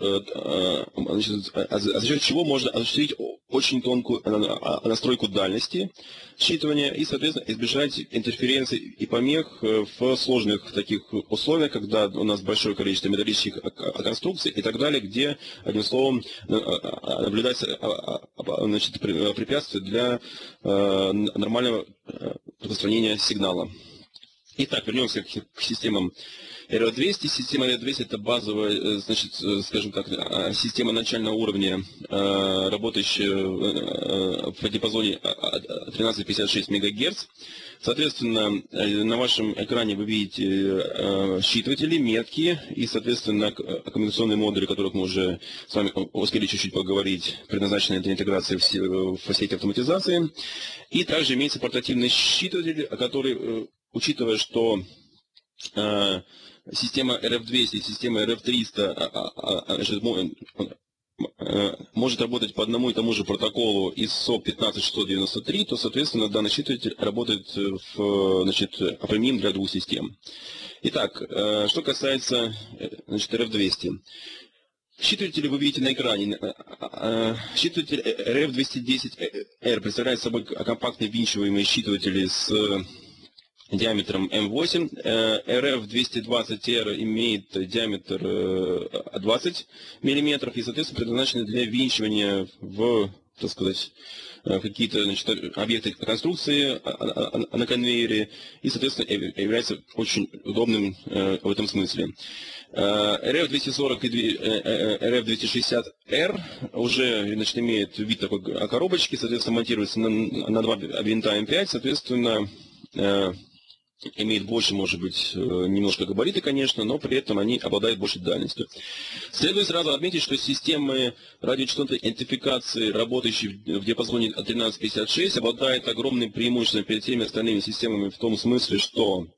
S2: за счет чего можно осуществить очень тонкую настройку дальности считывания и, соответственно, избежать интерференций и помех в сложных таких условиях, когда у нас большое количество металлических конструкций и так далее, где, одним словом, наблюдается, значит, препятствие для нормального распространения сигнала. Итак, вернемся к системам RF200. Система RF200 это базовая, значит, скажем так, система начального уровня, работающая в диапазоне 13,56 МГц. Соответственно, на вашем экране вы видите считыватели, метки и, соответственно, коммуникационные модули, о которых мы уже с вами успели чуть-чуть поговорить, предназначенные для интеграции в сеть автоматизации. И также имеется портативный считыватель, который, учитывая, что система RF200 и система RF300 может работать по одному и тому же протоколу ISO 15693, то, соответственно, данный считыватель работает применим для двух систем. Итак, что касается, значит, RF200. Считыватель вы видите на экране. Считыватель RF210R представляет собой компактные винчиваемые считыватели с диаметром М8. RF220R имеет диаметр 20 мм и, соответственно, предназначены для винчивания в так сказать, какие-то, значит, объекты конструкции на конвейере и, соответственно, является очень удобным в этом смысле. RF-240 и RF-260R уже, значит, имеет вид такой коробочки, соответственно, монтируется на два винта М5, соответственно, имеет больше, может быть, немножко габариты, конечно, но при этом они обладают большей дальностью. Следует сразу отметить, что системы радиочастотной идентификации, работающие в диапазоне 1356, обладают огромным преимуществом перед всеми остальными системами в том смысле, что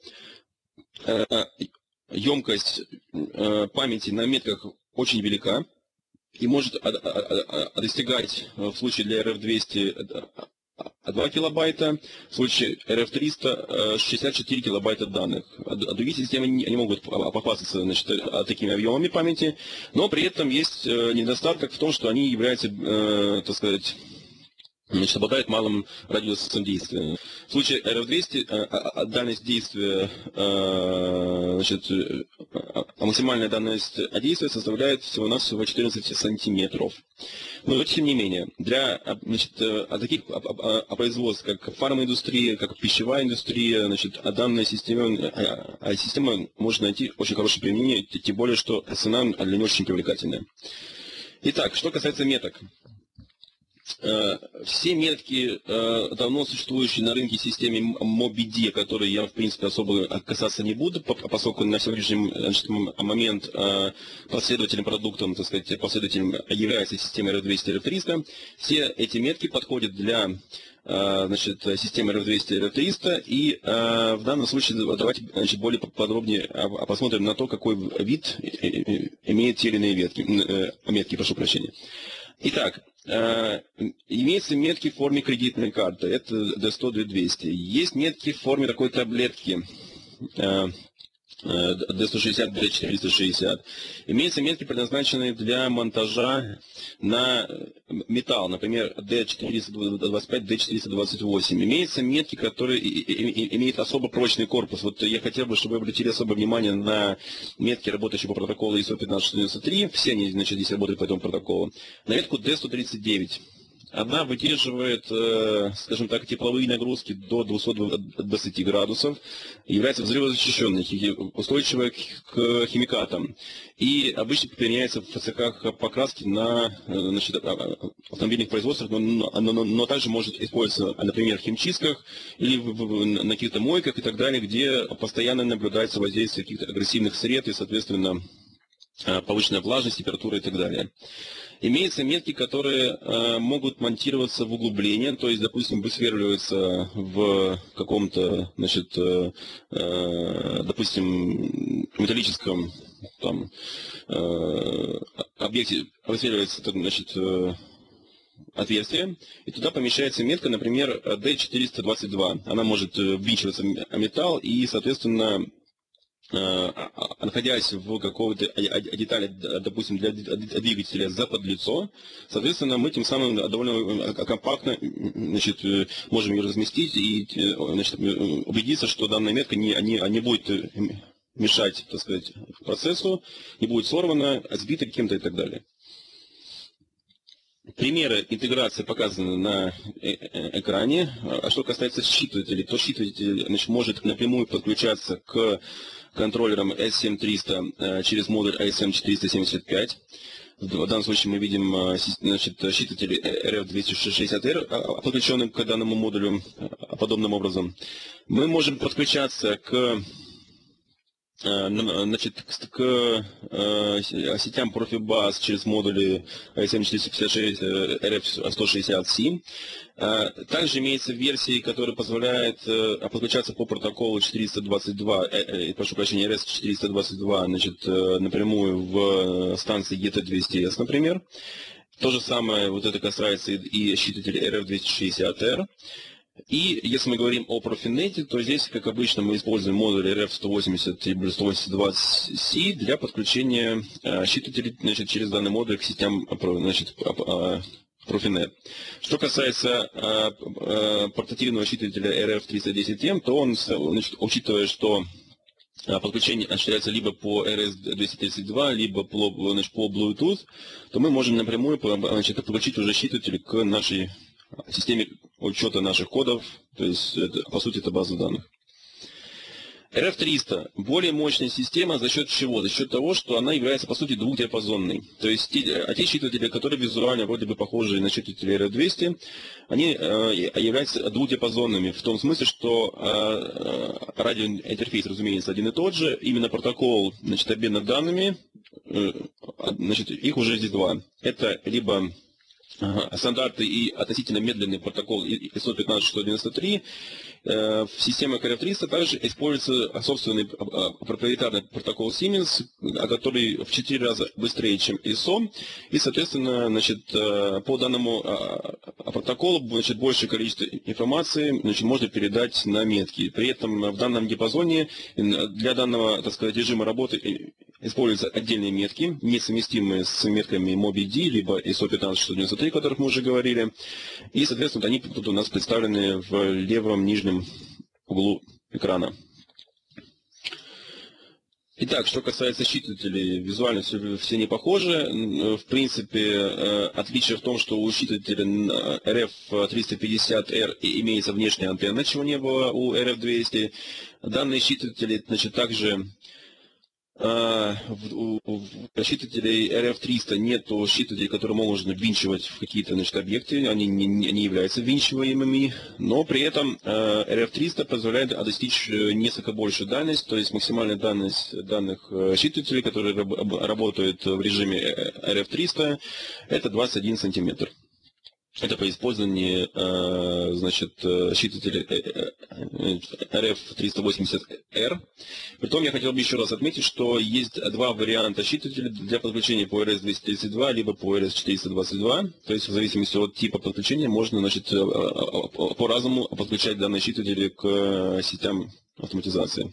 S2: емкость памяти на метках очень велика и может достигать в случае для RF-200 2 килобайта, в случае RF-300 64 килобайта данных. Другие системы не могут похвастаться, значит, такими объемами памяти, но при этом есть недостаток в том, что они являются, так сказать, значит, обладают малым радиусом действия. В случае RF-200 дальность действия, значит, максимальная дальность действия составляет всего-навсего 14 сантиметров. Но тем не менее, для, значит, таких производств, как фарминдустрия, как пищевая индустрия, значит, данная система может найти очень хорошее применение, тем более, что цена для нее очень привлекательная. Итак, что касается меток. Все метки, давно существующие на рынке системе MobiD, которые я, в принципе, особо касаться не буду, поскольку на сегодняшний момент последовательным продуктом, так сказать, последователем является система RF-200 RF-300. Все эти метки подходят для, значит, системы RF-200 RF-300, и в данном случае давайте, значит, более подробнее посмотрим на то, какой вид имеют те или иные метки, прошу прощения. Итак, имеются метки в форме кредитной карты, это D100, D200. Есть метки в форме такой таблетки, D160, D460. Имеются метки, предназначенные для монтажа на металл, например, D425, D428. Имеются метки, которые имеют особо прочный корпус. Вот я хотел бы, чтобы вы обратили особое внимание на метки, работающие по протоколу ISO 15693. Все они, значит, здесь работают по этому протоколу. На метку D139. Она выдерживает, скажем так, тепловые нагрузки до 220 градусов, является взрывозащищенной, устойчивой к химикатам. И обычно применяется в цехах покраски на, значит, автомобильных производствах, но также может использоваться, например, в химчистках или на каких-то мойках и так далее, где постоянно наблюдается воздействие каких-то агрессивных сред и, соответственно, повышенная влажность, температура и так далее. Имеются метки, которые могут монтироваться в углубление, то есть, допустим, высверливаются в каком-то, значит, допустим, металлическом там, объекте, высверливается, значит, отверстие, и туда помещается метка, например, D422. Она может вбичиваться в металл и, соответственно, находясь в какой-то детали, допустим, для двигателя за подлицо, соответственно, мы тем самым довольно компактно, значит, можем ее разместить и, значит, убедиться, что данная метка не будет мешать, так сказать, процессу, не будет сорвана, сбита кем-то и так далее. Примеры интеграции показаны на экране. А что касается считывателей, то считыватель, значит, может напрямую подключаться к контроллерам SM300 через модуль ASM475. В данном случае мы видим, значит, считыватель RF-260R, подключенный к данному модулю подобным образом. Мы можем подключаться к, значит, к сетям Profibus через модули ASM456 RF160C. Также имеется версии, которые позволяют подключаться по протоколу 422, прошу прощения, RS422, значит, напрямую в станции ET200S, например. То же самое, вот это касается и считывателя RF260R. И если мы говорим о Profinet, то здесь, как обычно, мы используем модуль RF180 и 182C для подключения считывателей, значит, через данный модуль к сетям, значит, Profinet. Что касается портативного считывателя RF310M, то он, значит, учитывая, что подключение осуществляется либо по RS-232, либо по Bluetooth, то мы можем напрямую подключить уже считыватель к нашей системе учета наших кодов, то есть это, по сути это база данных. RF300 более мощная система за счет чего? За счет того, что она является по сути двухдиапазонной. То есть те считыватели, которые визуально вроде бы похожи на считыватели RF200, они являются двухдиапазонными в том смысле, что радиоинтерфейс, разумеется, один и тот же, именно протокол, значит, обмена данными, значит, их уже здесь два. Это либо стандарты и относительно медленный протокол ISO 15693. В системах RF300 также используется собственный проприетарный протокол Siemens, который в 4 раза быстрее, чем ISO. И, соответственно, значит, по данному протоколу, значит, большее количество информации, значит, можно передать на метки. При этом в данном диапазоне для данного, так сказать, режима работы используются отдельные метки, несовместимые с метками MobiD, либо ISO 15693, о которых мы уже говорили. И, соответственно, они тут у нас представлены в левом нижнем углу экрана. Итак, что касается считывателей, визуально все не похожи. В принципе, отличие в том, что у считывателя RF350R имеется внешняя антенна, чего не было у RF200. Данные считыватели, значит, также у считывателей RF300 нет считывателей, которые можно ввинчивать в какие-то, значит, объекты, они не являются ввинчиваемыми, но при этом RF300 позволяет достичь несколько большую дальность, то есть максимальная дальность данных считывателей, которые работают в режиме RF300, это 21 сантиметр. Это по использованию, значит, считывателя RF380R. Притом я хотел бы еще раз отметить, что есть два варианта считывателя для подключения по RS-232 либо по RS-422. То есть в зависимости от типа подключения можно, значит, по-разному подключать данные считыватели к сетям автоматизации.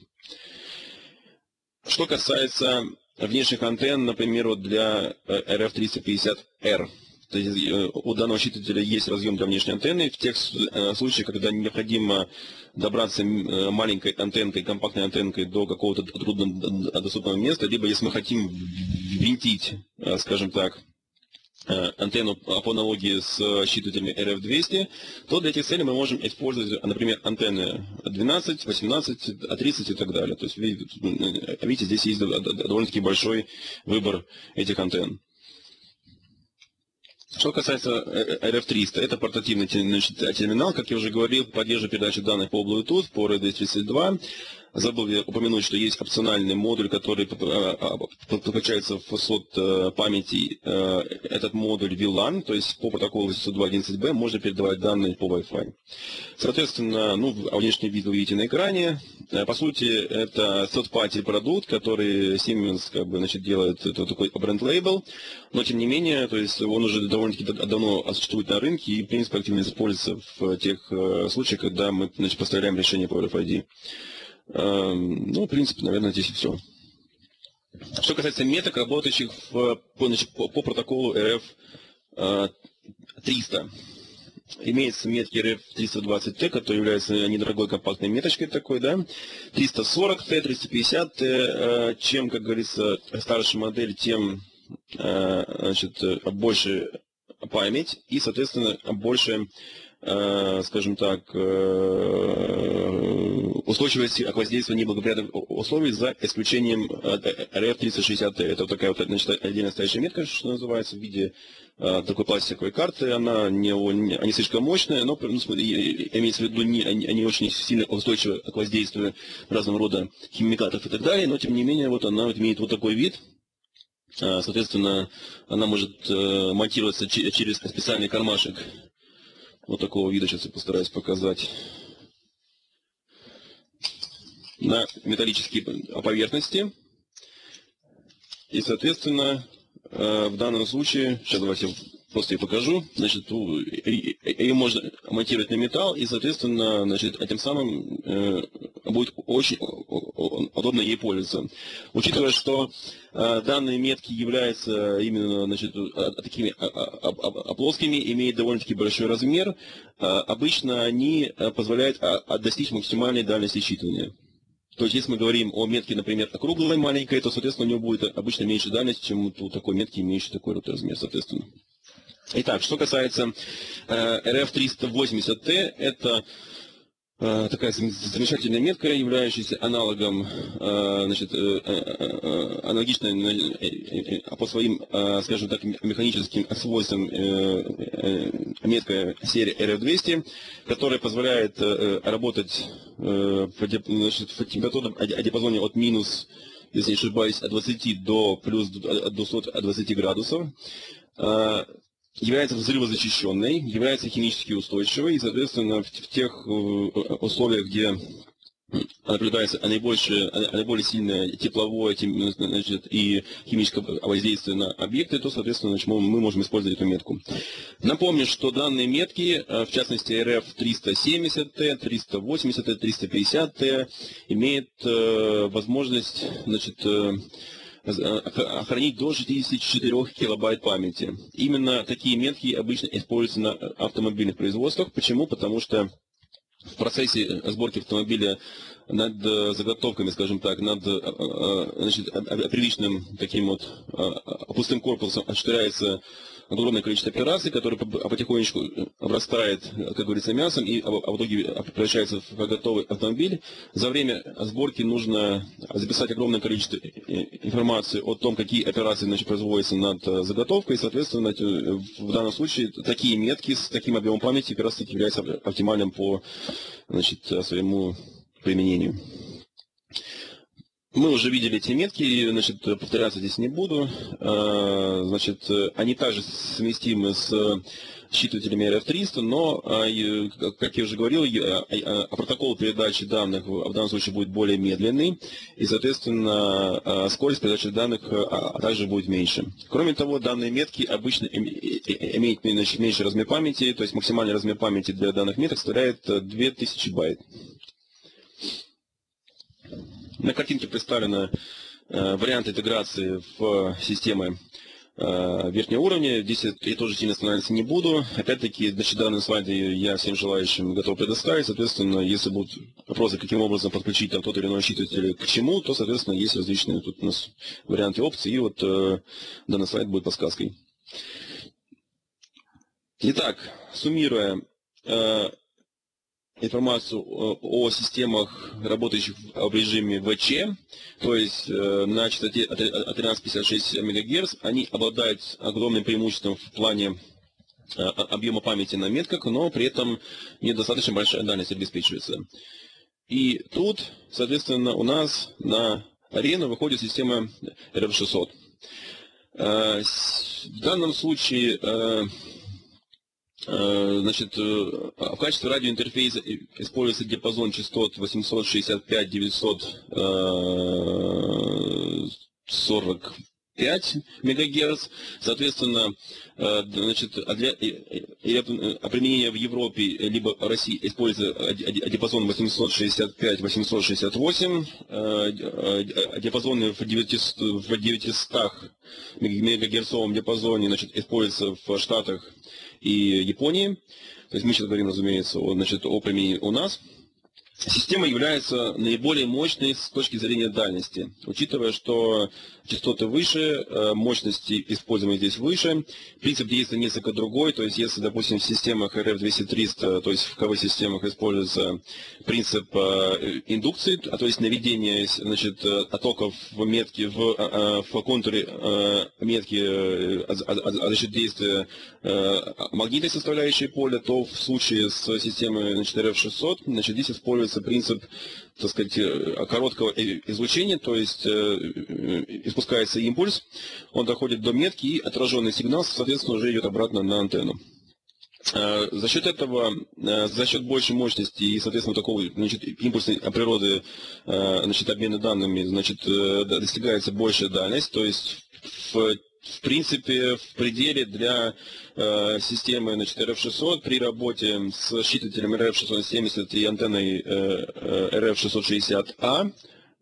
S2: Что касается внешних антенн, например, вот для RF350R. То есть у данного считывателя есть разъем для внешней антенны. В тех случаях, когда необходимо добраться маленькой антенкой, компактной антенкой до какого-то труднодоступного места, либо если мы хотим винтить, скажем так, антенну по аналогии с считывателями RF200, то для этих целей мы можем использовать, например, антенны 12, 18, 30 и так далее. То есть, видите, здесь есть довольно-таки большой выбор этих антенн. Что касается RF300, это портативный терминал, как я уже говорил, поддерживает передачу данных по Bluetooth, по RS-232. Забыл я упомянуть, что есть опциональный модуль, который подключается в сот памяти. Этот модуль VLAN, то есть по протоколу 802.11b можно передавать данные по Wi-Fi. Соответственно, внешний вид вы видите на экране. По сути, это third-party продукт, который Siemens, как бы, значит, делает, это такой бренд-лейбл, но тем не менее, то есть он уже довольно-таки давно существует на рынке и, в принципе, активно используется в тех случаях, когда мы, значит, поставляем решение по RFID. Ну, в принципе, наверное, здесь и все. Что касается меток, работающих по протоколу RF300. Имеется метки RF320T, который является недорогой компактной меточкой такой, да. 340T, 350T. Чем, как говорится, старше модель, тем, значит, больше память и, соответственно, больше, скажем так, устойчивости к воздействию неблагоприятных условий за исключением RF360T. Это такая вот, значит, отдельно стоящая метка, что называется, в виде такой пластиковой карты. Она не слишком мощная, но имеется в виду, они очень сильно устойчивы к воздействию разного рода химикатов и так далее, но тем не менее вот она вот имеет вот такой вид. Соответственно, она может монтироваться через специальный кармашек. Вот такого вида, сейчас я постараюсь показать. На металлические поверхности. И, соответственно, в данном случае, сейчас давайте просто я покажу, значит, ее можно монтировать на металл, и, соответственно, значит, этим самым будет очень удобно ей пользоваться. Учитывая, что данные метки являются именно, значит, такими плоскими, имеют довольно-таки большой размер, обычно они позволяют достичь максимальной дальности считывания. То есть, если мы говорим о метке, например, округлой маленькой, то, соответственно, у него будет обычно меньше дальность, чем у такой метки, имеющей такой роторный размер, соответственно. Итак, что касается RF380T, это такая замечательная метка, являющаяся аналогом, значит, аналогичной по своим, скажем так, механическим свойствам метка серии RF200, которая позволяет работать в температурном диапазоне от минус, если не ошибаюсь, от 20 до плюс 220 градусов. Является взрывозащищенной, является химически устойчивой, и, соответственно, в тех условиях, где наблюдается наиболее сильное тепловое, значит, и химическое воздействие на объекты, то, соответственно, значит, мы можем использовать эту метку. Напомню, что данные метки, в частности RF370T, 380T, 350T, имеют возможность, значит, хранить до 64 килобайт памяти. Именно такие метки обычно используются на автомобильных производствах. Почему? Потому что в процессе сборки автомобиля над заготовками, скажем так, над, значит, приличным таким вот пустым корпусом осуществляется огромное количество операций, которые потихонечку обрастает, как говорится, мясом и в итоге превращается в готовый автомобиль. За время сборки нужно записать огромное количество информации о том, какие операции, значит, производятся над заготовкой. И, соответственно, в данном случае такие метки с таким объемом памяти как раз таки являются оптимальным по, значит, своему применению. Мы уже видели эти метки, значит, повторяться здесь не буду. Значит, они также совместимы с считывателями RF300, но, как я уже говорил, протокол передачи данных в данном случае будет более медленный, и, соответственно, скорость передачи данных также будет меньше. Кроме того, данные метки обычно имеют меньший размер памяти, то есть максимальный размер памяти для данных меток составляет 2000 байт. На картинке представлены варианты интеграции в системы верхнего уровня. Здесь я тоже сильно останавливаться не буду. Опять-таки, значит, данные слайды я всем желающим готов предоставить. Соответственно, если будут вопросы, каким образом подключить там тот или иной считыватель к чему, то, соответственно, есть различные тут у нас варианты опций. И вот данный слайд будет подсказкой. Итак, суммируя информацию о системах, работающих в режиме ВЧ, то есть на частоте от 1356 МГц, они обладают огромным преимуществом в плане объема памяти на метках, но при этом недостаточно большая дальность обеспечивается. И тут, соответственно, у нас на арену выходит система RF600. В данном случае, значит, в качестве радиоинтерфейса используется диапазон частот 865-945 МГц. Соответственно, значит, для применения в Европе либо России используется диапазон 865-868, диапазоны в 900 мегагерцовом диапазоне, значит, используется в Штатах и Японии. То есть мы сейчас говорим, разумеется, о применении у нас. Система является наиболее мощной с точки зрения дальности, учитывая, что частоты выше, мощности используемые здесь выше, принцип действия несколько другой, то есть если, допустим, в системах RF200-300, то есть в КВ-системах используется принцип индукции, то есть наведение, значит, оттоков в метке, в контуре метки за счет действия магнитной составляющей поля, то в случае с системой, значит, RF600, значит, здесь используется принцип, так сказать, короткого излучения, то есть испускается импульс, он доходит до метки, и отраженный сигнал, соответственно, уже идет обратно на антенну. За счет этого, за счет большей мощности и, соответственно, такого, значит, импульсной природы, значит, обмена данными, значит, достигается большая дальность, то есть в принципе, в пределе для системы, значит, RF600 при работе с считывателем RF670 и антенной RF660A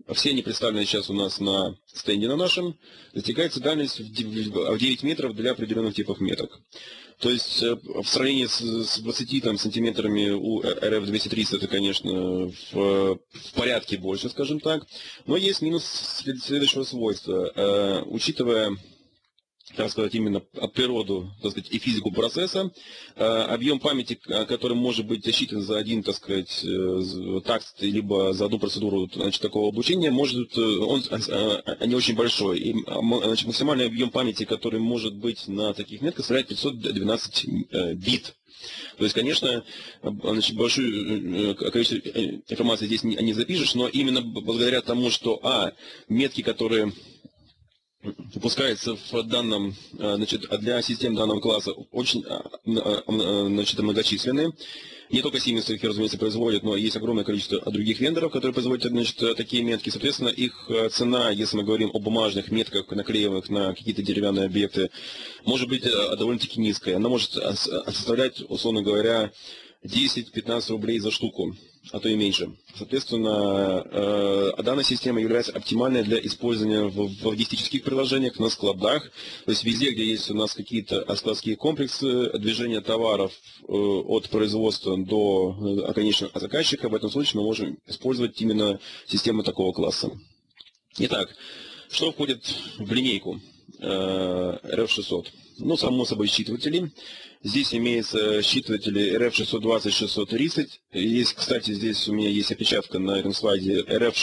S2: все они представлены сейчас у нас на стенде на нашем, достигается дальность в 9 метров для определенных типов меток. То есть в сравнении с 20 там, сантиметрами у RF-230 это, конечно, в порядке больше, скажем так. Но есть минус следующего свойства. Учитывая, так сказать, именно природу, так сказать, и физику процесса, объем памяти, который может быть засчитан за один, так сказать, такт, либо за одну процедуру, значит, такого обучения, может, он не очень большой. И, значит, максимальный объем памяти, который может быть на таких метках, составляет 512 бит. То есть, конечно, значит, большое количество информации здесь не запишешь, но именно благодаря тому, что метки, которые выпускается в данном, значит, для систем данного класса очень, значит, многочисленные. Не только Siemens их, разумеется, производит, но есть огромное количество других вендоров, которые производят, значит, такие метки. Соответственно, их цена, если мы говорим о бумажных метках, наклеиваемых на какие-то деревянные объекты, может быть довольно-таки низкая. Она может составлять, условно говоря, 10-15 рублей за штуку, а то и меньше. Соответственно, данная система является оптимальной для использования в логистических приложениях, на складах, то есть везде, где есть у нас какие-то складские комплексы, движение товаров от производства до конечного заказчика. В этом случае мы можем использовать именно систему такого класса. Итак, что входит в линейку RF600? Ну, само собой, считыватели. Здесь имеются считыватели RF620-630. Есть, кстати, здесь у меня есть опечатка на этом слайде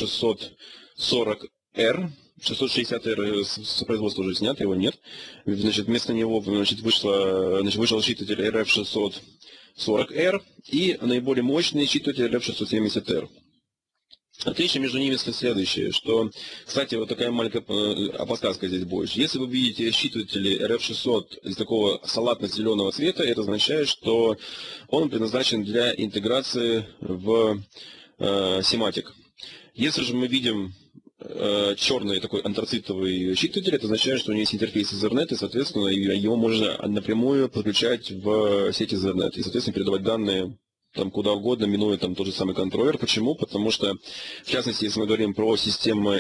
S2: RF640R. 660R с производства уже снято, его нет. Значит, вместо него, значит, вышел считыватель RF640R и наиболее мощный считыватель RF670R. Отличие между ними следующее, что, кстати, вот такая маленькая подсказка здесь больше. Если вы видите считыватели RF600 из такого салатно-зеленого цвета, это означает, что он предназначен для интеграции в Simatic. Если же мы видим черный такой антрацитовый считыватель, это означает, что у него есть интерфейс Ethernet, и, соответственно, его можно напрямую подключать в сеть Ethernet, и, соответственно, передавать данные там куда угодно, минуя там тот же самый контроллер. Почему? Потому что, в частности, если мы говорим про систему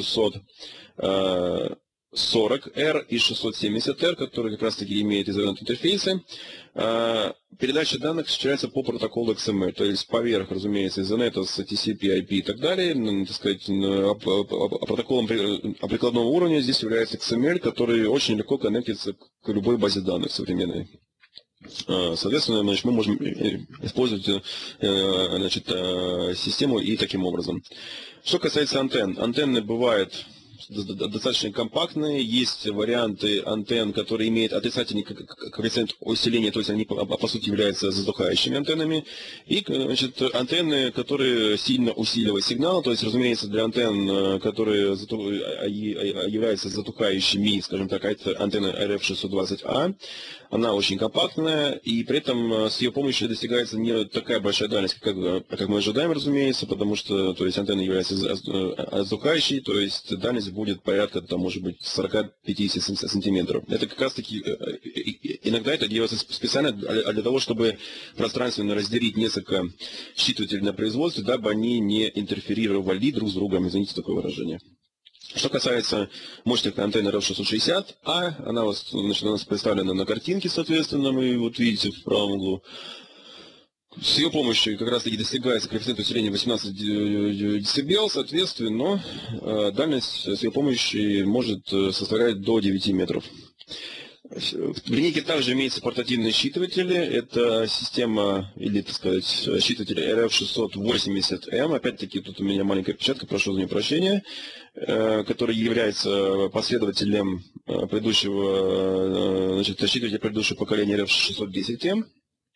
S2: RF640R и 670R, которые как раз-таки имеют Ethernet интерфейсы, передача данных осуществляется по протоколу XML, то есть поверх, разумеется, Ethernet с TCP, IP и так далее, так сказать, протоколом прикладного уровня здесь является XML, который очень легко коннектится к любой базе данных современной. Соответственно, значит, мы можем использовать, значит, систему и таким образом. Что касается антенн. Антенны бывают достаточно компактные. Есть варианты антенн, которые имеют отрицательный коэффициент усиления, то есть они по сути являются затухающими антеннами. И, значит, антенны, которые сильно усиливают сигнал, то есть, разумеется, для антенн, которые являются затухающими, скажем так, это антенна RF620A. Она очень компактная, и при этом с ее помощью достигается не такая большая дальность, как мы ожидаем, разумеется, потому что, то есть, антенна является затухающей, то есть дальность будет порядка, там, может быть, 40-50 сантиметров. Это как раз таки, иногда это делается специально для того, чтобы пространственно разделить несколько считывателей на производстве, дабы они не интерферировали друг с другом, извините такое выражение. Что касается мощных антенн RF660A, она у нас представлена на картинке, соответственно, вы вот видите в правом углу. С ее помощью как раз таки достигается коэффициент усиления 18 дБ, соответственно, дальность с ее помощью может составлять до 9 метров. В линейке также имеются портативные считыватели. Это система, или, так сказать, считыватель RF680M. Опять-таки, тут у меня маленькая печатка, прошу за нее прощения, который является последователем предыдущего, значит, считывателя предыдущего поколения RF610M.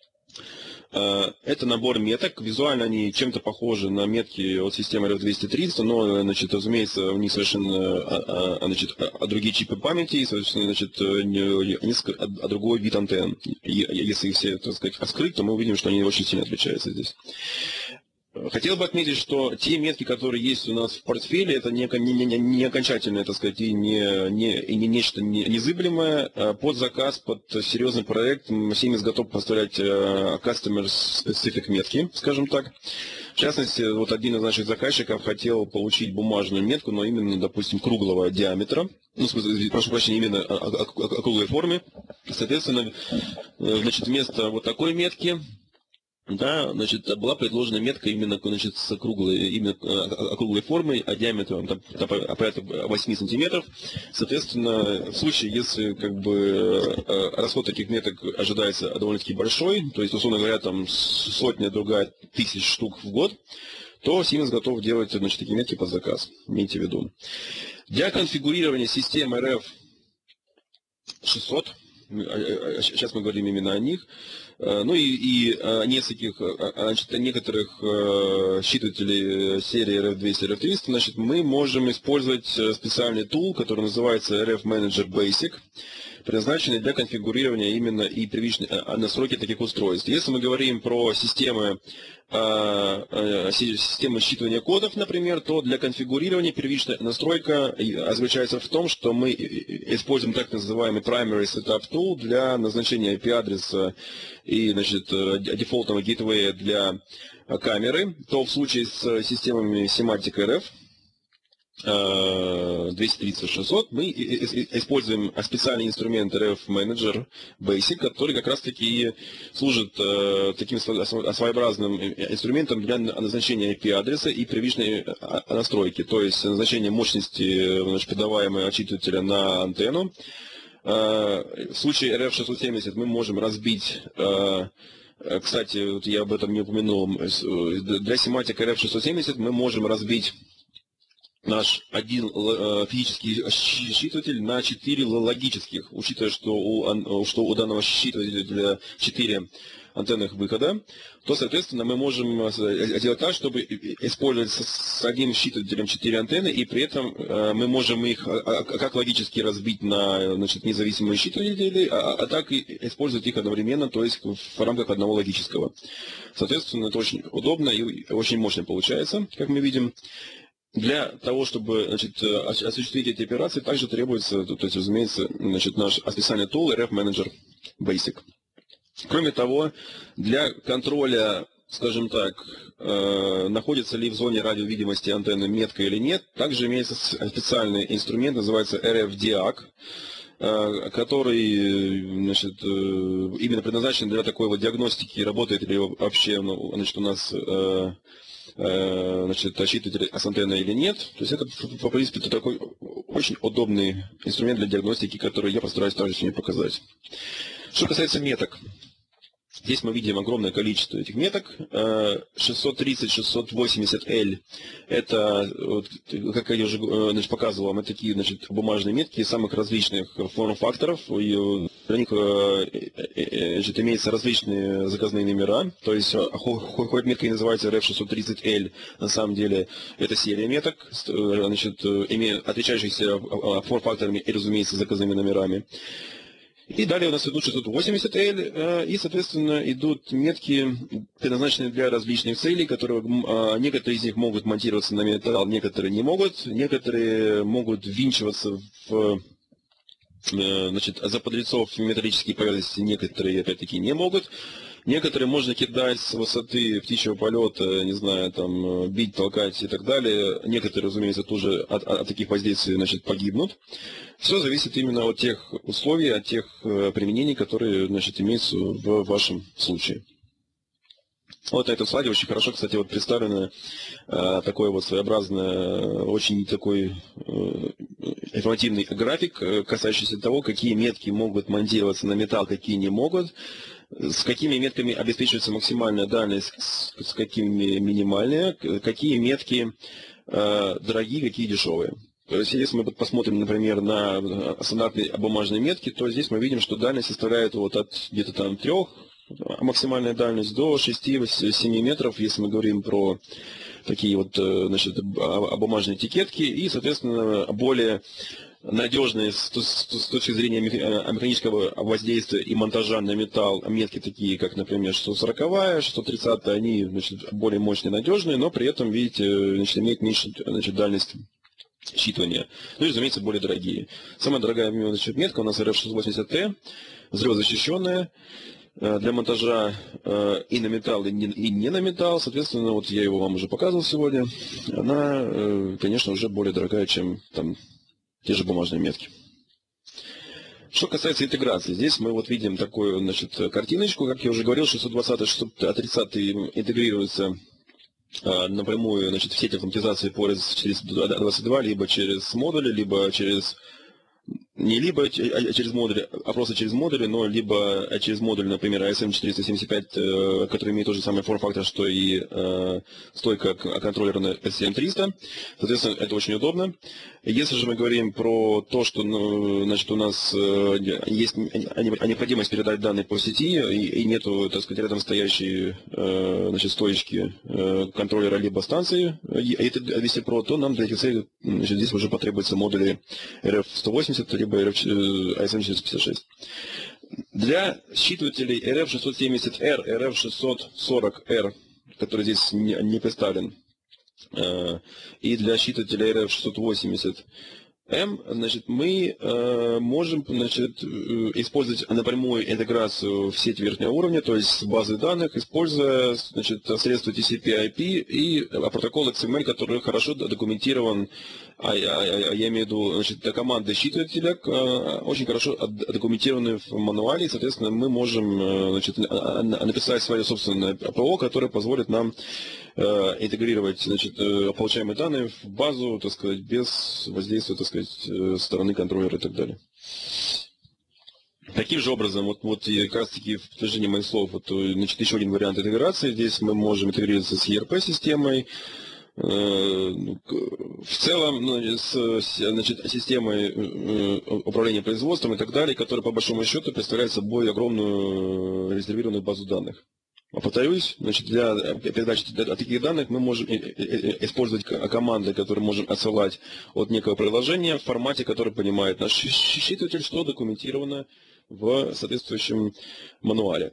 S2: Это набор меток. Визуально они чем-то похожи на метки от системы RF230, но, значит, разумеется, у них совершенно, значит, другие чипы памяти, и, соответственно, значит, другой вид антенн. Если их все, так сказать, открыть, то мы увидим, что они очень сильно отличаются здесь. Хотел бы отметить, что те метки, которые есть у нас в портфеле, это не окончательное, так сказать, и не нечто незыблемое. Под заказ, под серьезный проект Siemens готов поставлять customer-specific метки, скажем так. В частности, вот один из наших заказчиков хотел получить бумажную метку, но именно, допустим, круглого диаметра. Ну, в смысле, прошу прощения, именно округлой формы. Соответственно, значит, вместо вот такой метки, да, значит, была предложена метка именно, значит, с округлой формой, а диаметром порядка 8 сантиметров. Соответственно, в случае, если как бы расход таких меток ожидается довольно-таки большой, то есть, условно говоря, там сотня, другая тысяч штук в год, то Siemens готов делать, значит, такие метки под заказ. Имейте в виду. Для конфигурирования системы RF600, сейчас мы говорим именно о них, ну и некоторых считывателей серии RF200, RF300, значит, мы можем использовать специальный тул, который называется RF Manager Basic, предназначенный для конфигурирования именно и первичной настройки таких устройств. Если мы говорим про системы считывания кодов, например, то для конфигурирования первичная настройка заключается в том, что мы используем так называемый Primary Setup Tool для назначения IP-адреса и, значит, дефолтного гейтвея для камеры, то в случае с системами Simatic RF 230-600 мы используем специальный инструмент RF Manager Basic, который как раз таки служит таким своеобразным инструментом для назначения IP-адреса и первичной настройки, то есть назначение мощности, значит, передаваемой от считывателя на антенну. В случае RF670 мы можем разбить, кстати, вот я об этом не упомянул, для Simatic RF670 мы можем разбить наш один физический считыватель на 4 логических, учитывая, что у данного считывателя 4 антенных выхода, то, соответственно, мы можем сделать так, чтобы использовать с одним считывателем 4 антенны, и при этом мы можем их как логически разбить на, значит, независимые считыватели, а так и использовать их одновременно, то есть в рамках одного логического. Соответственно, это очень удобно и очень мощно получается, как мы видим. Для того, чтобы, значит, осуществить эти операции, также требуется, то есть, разумеется, значит, наш специальный tool RF Manager Basic. Кроме того, для контроля, скажем так, находится ли в зоне радиовидимости антенны метка или нет, также имеется специальный инструмент, называется RF-DIAC, который, значит, именно предназначен для такой вот диагностики, работает ли вообще, значит, у нас значит, считыватель с антенной или нет. То есть это, в принципе, это такой очень удобный инструмент для диагностики, который я постараюсь также сегодня показать. Что касается меток. Здесь мы видим огромное количество этих меток. 630-680L это, как я уже, значит, показывал вам, это такие, значит, бумажные метки самых различных форм-факторов. Для них, значит, имеются различные заказные номера. То есть хоть метка и называется RF630L, на самом деле это серия меток, значит, отличающихся форм-факторами и, разумеется, заказными номерами. И далее у нас идут 680L, и, соответственно, идут метки, предназначенные для различных целей, которые, некоторые из них могут монтироваться на металл, некоторые не могут, некоторые могут ввинчиваться в, значит, заподрецов металлические поверхности, некоторые, опять-таки, не могут. Некоторые можно кидать с высоты птичьего полета, не знаю, там, бить, толкать и так далее. Некоторые, разумеется, тоже от таких воздействий, значит, погибнут. Все зависит именно от тех условий, от тех применений, которые, значит, имеются в вашем случае. Вот на этом слайде очень хорошо, кстати, вот представлено такой вот своеобразный, очень такой информативный график, касающийся того, какие метки могут монтироваться на металл, какие не могут, с какими метками обеспечивается максимальная дальность, с какими минимальная, какие метки дорогие, какие дешевые. То есть, если мы посмотрим, например, на стандартные бумажные метки, то здесь мы видим, что дальность составляет вот от где-то там 3, максимальная дальность, до 6-7 метров, если мы говорим про такие вот, значит, бумажные этикетки, и, соответственно, более надежные с точки зрения механического воздействия и монтажа на металл метки такие, как, например, 640-я, 630-я, они, значит, более мощные, надежные, но при этом, видите, значит, имеют меньшую, значит, дальность считывания. Ну и, разумеется, более дорогие. Самая дорогая, значит, метка у нас RF680T, взрывозащищенная, для монтажа и на металл, и не на металл. Соответственно, вот я его вам уже показывал сегодня. Она, конечно, уже более дорогая, чем там те же бумажные метки. Что касается интеграции, здесь мы вот видим такую, значит, картиночку. Как я уже говорил, 620-630 интегрируется напрямую, значит, в сеть автоматизации через 22, либо через модули, либо через... Не либо через модули, а просто через модули, но либо через модуль, например, ASM475, который имеет тот же самый форм-фактор, что и стойка контроллера на SCM300. Соответственно, это очень удобно. Если же мы говорим про то, что, значит, у нас есть необходимость передать данные по сети и нету, так сказать, рядом стоящей, значит, стоечки контроллера либо станции VC-Pro, то нам для этих целей, значит, здесь уже потребуются модули RF180 либо ASM456. Для считывателей RF670R, RF640R, который здесь не представлен, и для считывателя RF680M, значит, мы можем, значит, использовать напрямую интеграцию в сеть верхнего уровня, то есть с базой данных, используя, значит, средства TCP/IP и протокол XML, который хорошо документирован, я имею в виду, значит, команды считывателя, очень хорошо документированы в мануале, и, соответственно, мы можем, значит, написать свое собственное ПО, которое позволит нам интегрировать, значит, получаемые данные в базу, так сказать, без воздействия, так сказать, со стороны контроллера и так далее. Таким же образом, вот и как раз таки в подтверждение моих слов, вот, значит, еще один вариант интеграции. Здесь мы можем интегрироваться с ERP-системой, в целом, значит, системой управления производством и так далее, которая по большому счету представляет собой огромную резервированную базу данных. Повторюсь, значит, для передачи таких данных мы можем использовать команды, которые можем отсылать от некого приложения в формате, который понимает наш считыватель, что документировано в соответствующем мануале.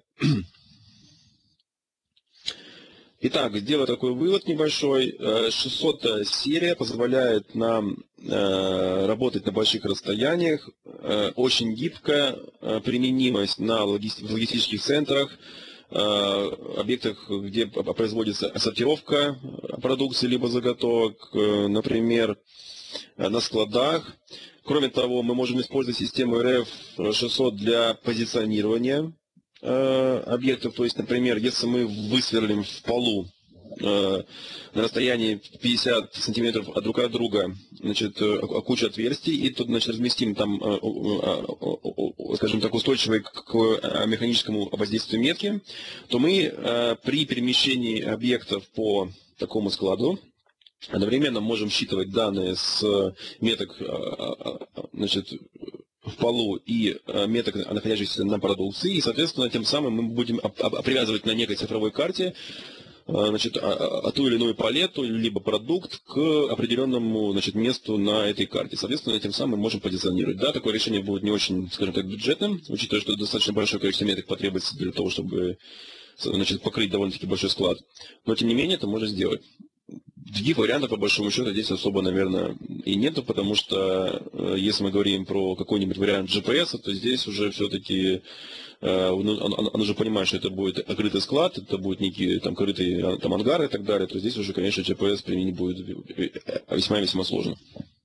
S2: Итак, сделаю такой вывод небольшой. 600 серия позволяет нам работать на больших расстояниях, очень гибкая, применимость в логистических центрах, объектах, где производится сортировка продукции либо заготовок, например, на складах. Кроме того, мы можем использовать систему RF600 для позиционирования объектов. То есть, например, если мы высверлим в полу на расстоянии 50 сантиметров друг от друга, значит, кучу отверстий, и тут, значит, разместим там, скажем так, устойчивые к механическому воздействию метки, то мы при перемещении объектов по такому складу одновременно можем считывать данные с меток, значит, в полу и меток, находящихся на продукции, и, соответственно, тем самым мы будем привязывать на некой цифровой карте, значит, ту или иную палету, либо продукт к определенному, значит, месту на этой карте. Соответственно, тем самым можем позиционировать. Да, такое решение будет не очень, скажем так, бюджетным, учитывая, что достаточно большое количество меток потребуется для того, чтобы, значит, покрыть довольно-таки большой склад. Но, тем не менее, это можно сделать. Других вариантов, по большому счету, здесь особо, наверное, и нету, потому что если мы говорим про какой-нибудь вариант GPS, то здесь уже все-таки он уже понимает, что это будет открытый склад, это будет некий там крытый там ангар и так далее, то здесь уже, конечно, GPS применить будет весьма-весьма сложно.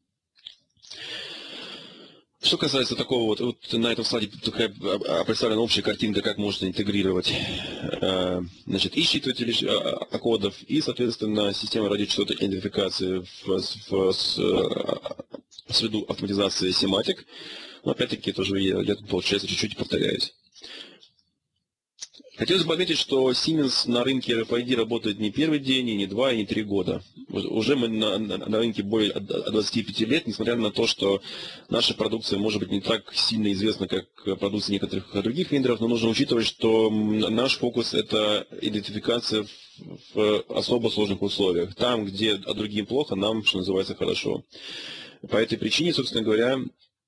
S2: Что касается такого вот на этом слайде такая представлена общая картинка, как можно интегрировать, значит, и считыватели кодов, и, соответственно, система радиочастотной идентификации в среду автоматизации Semantic. Но опять-таки тоже я тут, получается, чуть-чуть повторяюсь. Хотелось бы отметить, что Siemens на рынке RFID работает не первый день, и не 2, и не 3 года. Уже мы на рынке более 25 лет, несмотря на то, что наша продукция может быть не так сильно известна, как продукция некоторых других вендоров, но нужно учитывать, что наш фокус – это идентификация в особо сложных условиях. Там, где другим плохо, нам, что называется, хорошо. По этой причине, собственно говоря,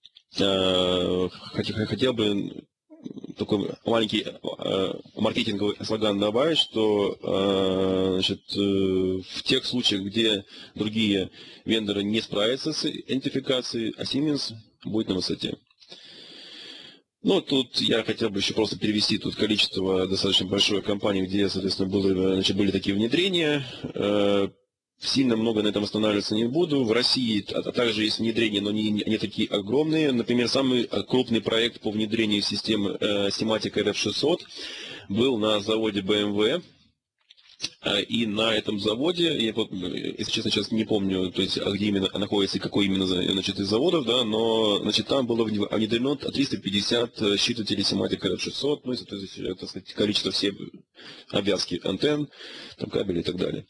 S2: хотел бы такой маленький маркетинговый слоган добавить, что значит, в тех случаях, где другие вендоры не справятся с идентификацией, а Siemens будет на высоте. Ну, тут я хотел бы еще просто перевести тут количество достаточно большой компаний, где, соответственно, были такие внедрения. Сильно много на этом останавливаться не буду. В России также есть внедрения, но не такие огромные. Например, самый крупный проект по внедрению системы Simatic RF600 был на заводе BMW. И на этом заводе, я, если честно, сейчас не помню, то есть, где именно находится и какой именно, значит, из заводов, да, но, значит, там было внедрено 350 считывателей Simatic RF600, ну, то есть, так сказать, количество всех обвязки антенн, там, кабелей и так далее.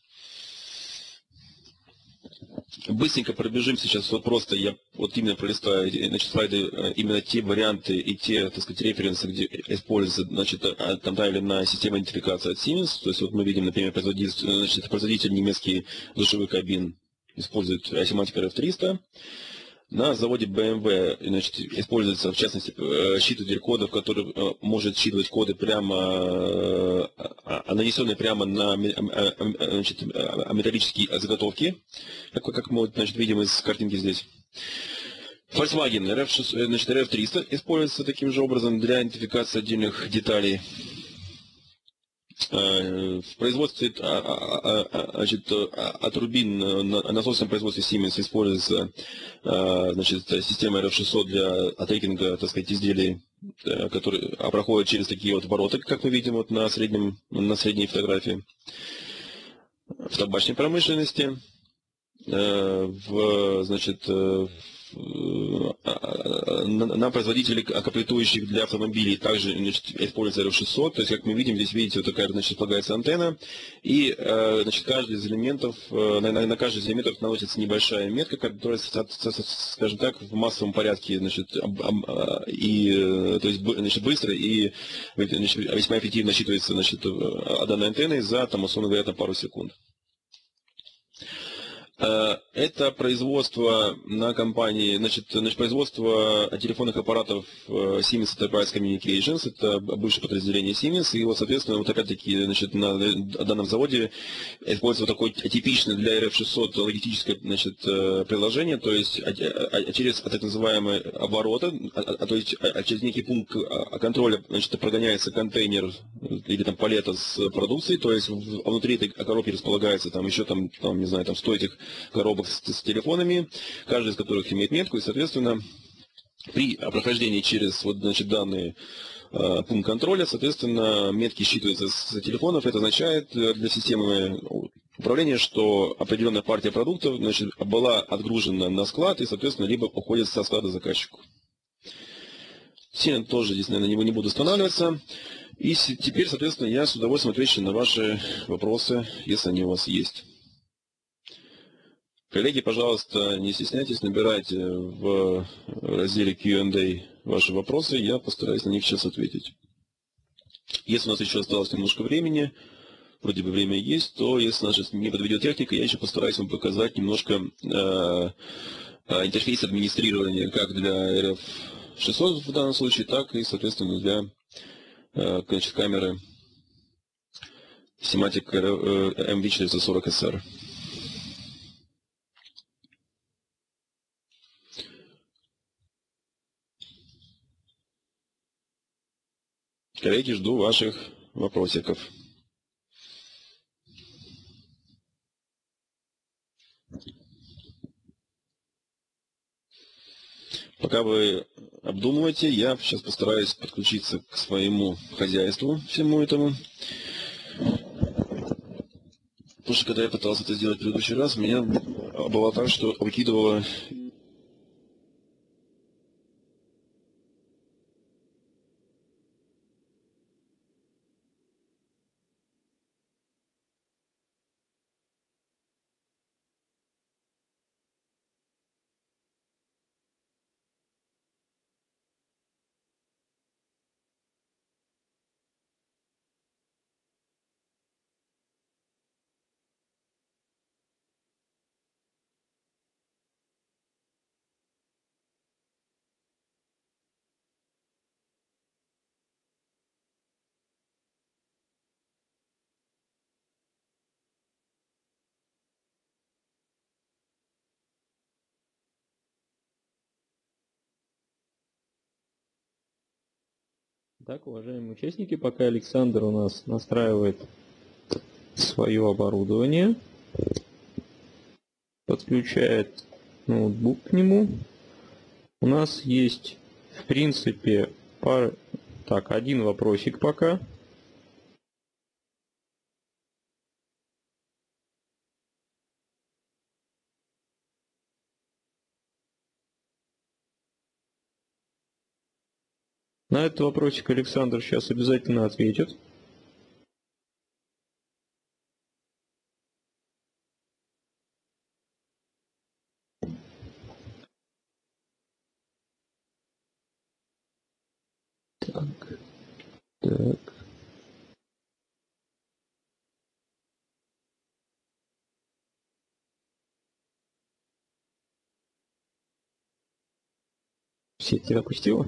S2: Быстренько пробежим сейчас, вот просто я вот именно пролистаю, значит, слайды, именно те варианты и те, так сказать, референсы, где используется, значит, там дали на систему идентификации от Siemens, то есть вот мы видим, например, производитель немецкий душевых кабин использует Simatic RF300. На заводе BMW, значит, используется, в частности, считыватель кодов, который может считывать коды прямо, нанесенные прямо на, значит, металлические заготовки, как мы, значит, видим из картинки здесь. Volkswagen RF300 используется таким же образом для идентификации отдельных деталей. В производстве значит, от Rubin на насосном производстве Siemens используется, значит, система RF600 для трекинга, так сказать, изделий, которые проходят через такие вот ворота, как мы видим вот на средней фотографии. В табачной промышленности, значит, на производителей комплектующих для автомобилей также, значит, используется RF600. То есть, как мы видим, здесь, видите, вот такая, значит, располагается антенна. И, значит, каждый из элементов, на каждый из элементов наносится небольшая метка, которая, скажем так, в массовом порядке, значит, то есть, значит, быстро и, значит, весьма эффективно считывается, значит, данной антенной за, там, условно говоря, пару секунд. Это производство на компании, значит, производство телефонных аппаратов Siemens Enterprise Communications, это бывшее подразделение Siemens, и вот, соответственно, вот опять-таки, значит, на данном заводе используется такое типичное для RF600 логистическое, значит, приложение, то есть через так называемые обороты, то есть через некий пункт контроля, значит, прогоняется контейнер или там палета с продукцией, то есть внутри этой коробки располагается там еще там не знаю, там 100 этих коробок с телефонами, каждый из которых имеет метку, и, соответственно, при прохождении через вот, значит, данный пункт контроля, соответственно, метки считываются с телефонов. Это означает для системы управления, что определенная партия продуктов, значит, была отгружена на склад и, соответственно, либо уходит со склада заказчику. Сильно тоже здесь, наверное, не буду останавливаться. И теперь, соответственно, я с удовольствием отвечу на ваши вопросы, если они у вас есть. Коллеги, пожалуйста, не стесняйтесь, набирайте в разделе Q&A ваши вопросы, я постараюсь на них сейчас ответить. Если у нас еще осталось немножко времени, вроде бы время есть, то если нас сейчас не подведет техника, я еще постараюсь вам показать немножко интерфейс администрирования как для RF600 в данном случае, так и, соответственно, для значит, камеры Simatic MV440SR. Коллеги, жду ваших вопросиков. Пока вы обдумываете, я сейчас постараюсь подключиться к своему хозяйству, всему этому. Потому что когда я пытался это сделать в предыдущий раз, меня было так, что выкидывало
S1: Так, уважаемые участники, пока Александр у нас настраивает свое оборудование, подключает ноутбук к нему, у нас есть, в принципе, один вопросик пока. На этот вопросик Александр сейчас обязательно ответит. Так. Сеть тебя пустила?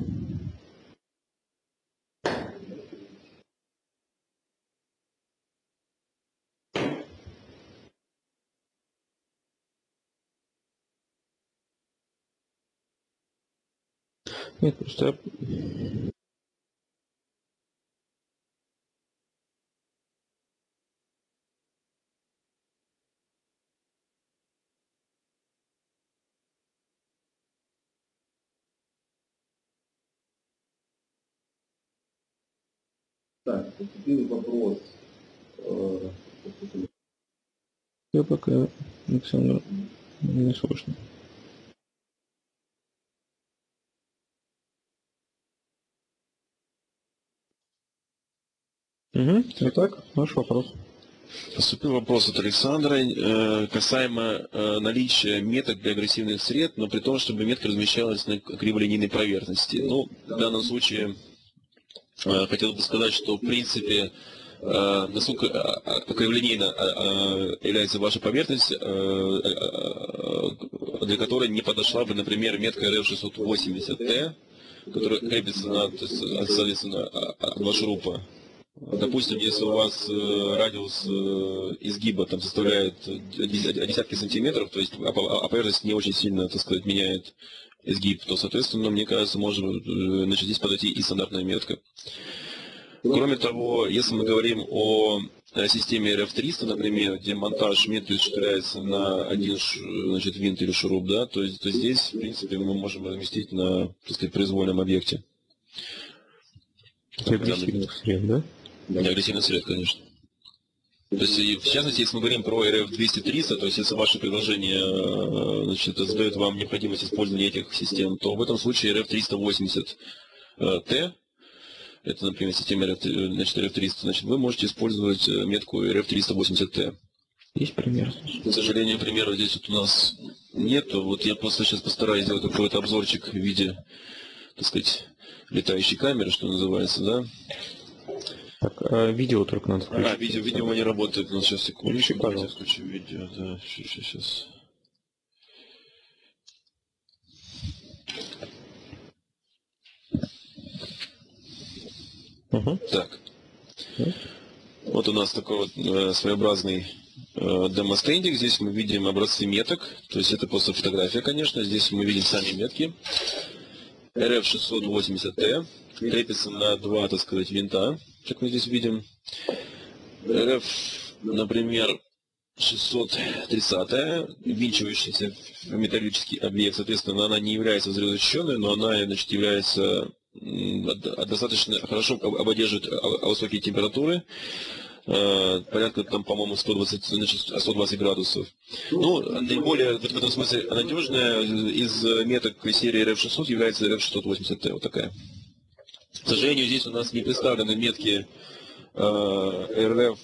S1: Нет, просто...
S2: Так, поступил вопрос.
S1: Я пока, Александр, не слышно. Угу. Итак, наш вопрос.
S2: Поступил вопрос от Александра касаемо наличия меток для агрессивных сред, но при том, чтобы метка размещалась на криволинейной поверхности. Ну, в данном случае хотел бы сказать, что в принципе, насколько криволинейно является ваша поверхность, для которой не подошла бы, например, метка RF680T, которая крепится соответственно, от маршрута. Допустим, если у вас радиус изгиба там составляет десятки сантиметров, то есть поверхность не очень сильно, так сказать, меняет изгиб, то, соответственно, мне кажется, может здесь подойти и стандартная метка. Кроме того, если мы говорим о системе RF300, например, где монтаж метки осуществляется на один винт или шуруп, да, то здесь, в принципе, мы можем разместить на, так сказать, произвольном объекте.
S1: Агрессивных сред, да?
S2: Не агрессивный сред, конечно. То есть, в частности, если мы говорим про RF200-300, то есть, если ваше предложение задает вам необходимость использования этих систем, то в этом случае RF380T, это, например, система RF300, вы можете использовать метку RF380T.
S1: Есть пример?
S2: К сожалению, примера здесь у нас нету. Вот я просто сейчас постараюсь сделать какой-то обзорчик в виде, так сказать, летающей камеры, что называется, да?
S1: Так, видео только надо включить.
S2: Видео не работает. Ну, сейчас, секундочку.
S1: Давайте
S2: включу видео. Да, сейчас.
S1: Угу.
S2: Так. Вот у нас такой вот своеобразный демо-стендик. Здесь мы видим образцы меток. То есть это просто фотография, конечно. Здесь мы видим сами метки. RF680T. Крепится на два, так сказать, винта, как мы здесь видим. RF, например, 630, ввинчивающийся в металлический объект, соответственно, она не является взрывозащищенной, но она, является достаточно хорошо ободерживает высокие температуры, порядка там, по-моему, 120 градусов. Ну, наиболее в этом смысле надежная из меток серии RF600 является RF680T, вот такая. К сожалению, здесь у нас не представлены метки RF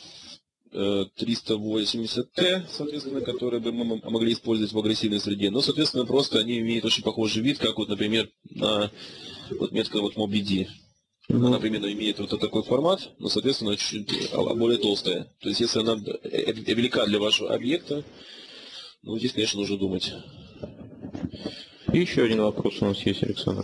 S2: 380T, соответственно, которые бы мы могли использовать в агрессивной среде. Но, соответственно, просто они имеют очень похожий вид, как вот, например, на вот метка вот MobD. Она, например, имеет вот такой формат, но, соответственно, чуть более толстая. То есть, если она велика для вашего объекта, ну, здесь, конечно, нужно думать.
S1: И еще один вопрос у нас есть, Александр.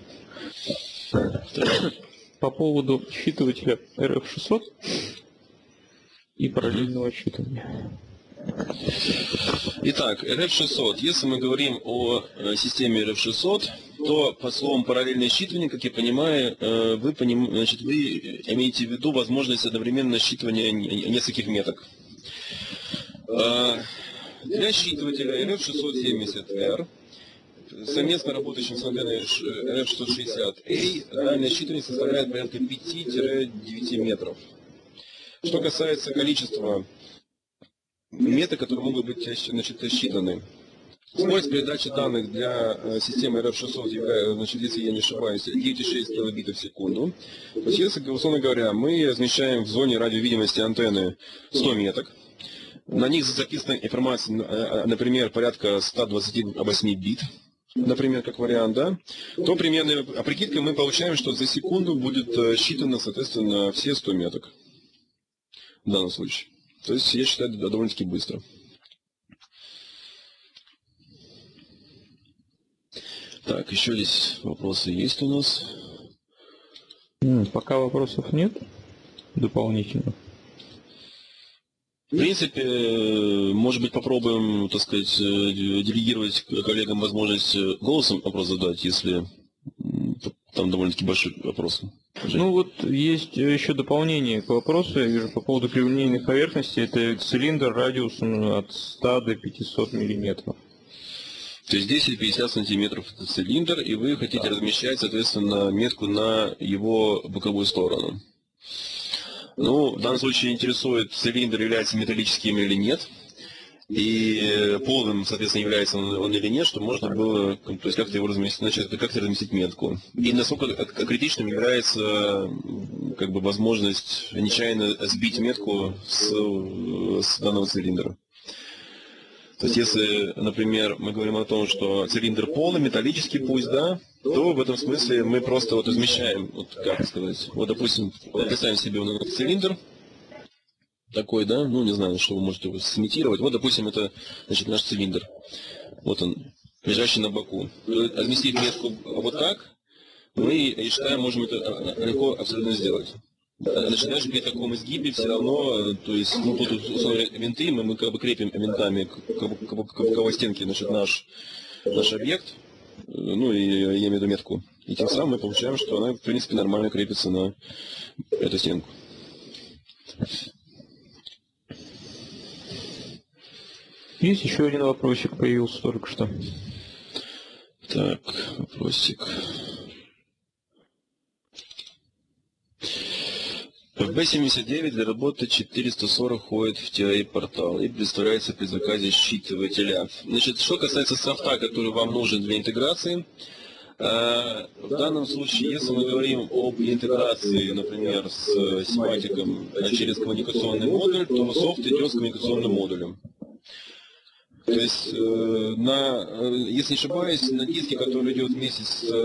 S1: По поводу считывателя RF600 и параллельного считывания.
S2: Итак, RF600. Если мы говорим о системе RF600, то по словам параллельное считывание, как я понимаю, вы имеете в виду возможность одновременного считывания нескольких меток. Для считывателя RF670R, совместно работающим с антенной RF660A, дальность считывания составляет порядка 5-9 метров. Что касается количества меток, которые могут быть считаны. Скорость передачи данных для системы RF600 является, если я не ошибаюсь, 9,6 килобитов в секунду. То есть, если, условно говоря, мы размещаем в зоне радиовидимости антенны 100 меток, на них записана информация, например, порядка 128 бит, например, как вариант, да, то примерно прикидкой мы получаем, что за секунду будет считано, соответственно, все 100 меток в данном случае. То есть, я считаю, довольно-таки быстро. Так, еще здесь вопросы есть у нас?
S1: Пока вопросов нет дополнительно.
S2: В принципе, может быть, попробуем, так сказать, делегировать коллегам возможность голосом вопрос задать, если там довольно-таки большой вопрос.
S1: Ну вот есть еще дополнение к вопросу, я вижу, по поводу прямолинейных поверхностей. Это цилиндр радиусом от 100 до 500 миллиметров.
S2: То есть 10-50 сантиметров это цилиндр, и вы хотите размещать, соответственно, метку на его боковую сторону. Ну, в данном случае интересует, цилиндр является металлическим или нет, и полным, соответственно, является он или нет, чтобы можно было, то есть как-то его разместить, как-то разместить метку. И насколько критичным является как бы возможность нечаянно сбить метку с данного цилиндра. То есть, если, например, мы говорим о том, что цилиндр полный, металлический пусть, да, то в этом смысле мы просто вот измещаем, вот как сказать, вот, допустим, представим себе цилиндр такой, да, ну, не знаю, что вы можете его сымитировать. Вот, допустим, это, значит, наш цилиндр. Вот он, лежащий на боку. Разместить метку вот так, мы, я считаю, можем это легко абсолютно сделать. Значит, даже при таком изгибе все равно, то есть, ну, тут винты, мы как бы крепим винтами к боковой стенке, значит, наш объект, ну, и я имею в виду метку. И тем самым мы получаем, что она, в принципе, нормально крепится на эту стенку.
S1: Есть еще один вопросик, появился только что.
S2: Так, вопросик. В B79 для работы 440 ходит в TI-портал и представляется при заказе считывателя. Значит, что касается софта, который вам нужен для интеграции, в данном случае, если мы говорим об интеграции, например, с семантиком через коммуникационный модуль, то софт идет с коммуникационным модулем. То есть, если не ошибаюсь, на диске, который идет вместе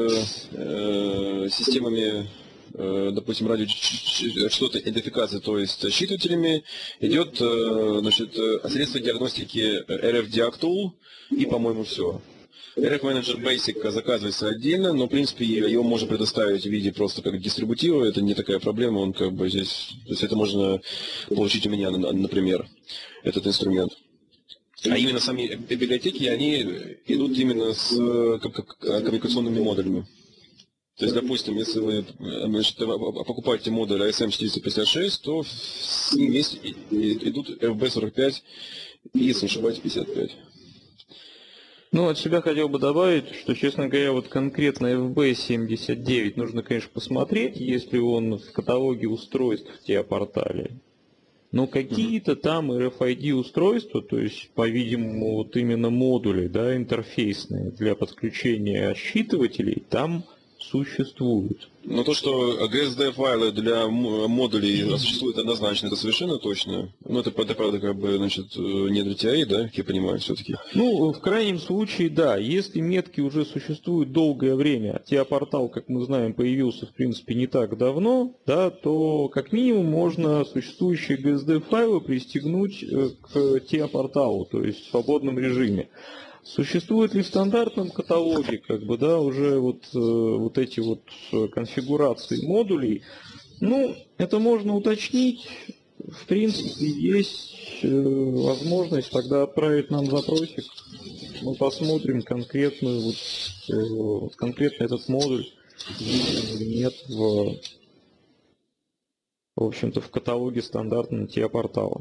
S2: с системами, допустим, радиочастотной идентификации, то есть считывателями, идет, значит, средство диагностики RF Diag Tool и, по-моему, все. RF Manager Basic заказывается отдельно, но, в принципе, его можно предоставить в виде просто как дистрибутива, это не такая проблема, он как бы здесь, то есть это можно получить у меня, например, этот инструмент. А именно сами библиотеки, они идут именно с коммуникационными модулями. То есть, допустим, если вы, значит, покупаете модуль ASM456, то с ним вместе идут FB45 и, если не ошибаюсь, 55.
S1: Ну, от себя хотел бы добавить, что, честно говоря, вот конкретно FB79 нужно, конечно, посмотреть, если он в каталоге устройств в TIA-портале. Но какие-то там RFID устройства, то есть, по-видимому, вот именно модули, да, интерфейсные для подключения считывателей, там существуют.
S2: Но то, что GSD-файлы для модулей существуют однозначно, это совершенно точно. Но это правда, как бы, значит, не для TI, да, как я понимаю, все-таки.
S1: Ну, в крайнем случае, да. Если метки уже существуют долгое время, TIA-портал, как мы знаем, появился, в принципе, не так давно, да, то, как минимум, можно существующие GSD-файлы пристегнуть к TIA-порталу, то есть в свободном режиме. Существует ли в стандартном каталоге, как бы, да, уже вот эти вот конфигурации модулей? Ну, это можно уточнить. в принципе, есть возможность тогда отправить нам запросик. Мы посмотрим конкретную, конкретно этот модуль, есть или нет в общем-то, в каталоге стандартного TIA-портала.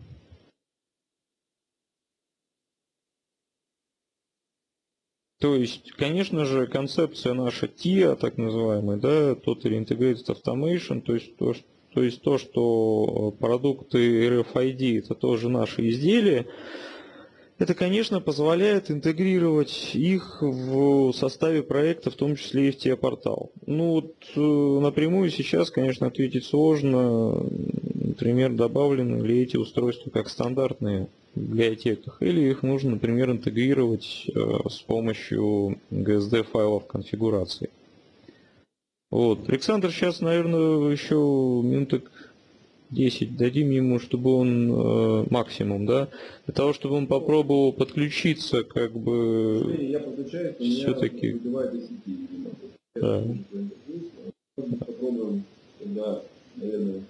S1: То есть, конечно же, концепция наша TIA, так называемая, да, Totally Integrated Automation, то есть то, что продукты RFID это тоже наши изделия, это, конечно, позволяет интегрировать их в составе проекта, в том числе и в TIA-портал. Ну вот напрямую сейчас, конечно, ответить сложно. Например, добавлены ли эти устройства как стандартные в библиотеках, или их нужно, например, интегрировать с помощью GSD файлов конфигурации. Вот. Александр сейчас, наверное, еще минуток 10 дадим ему, чтобы он максимум, да, для того, чтобы он попробовал подключиться, как бы.
S3: Я подключаюсь,
S1: все-таки.
S3: Выбивает из сети, видимо.
S1: Да.
S3: Попробуем, тогда, наверное.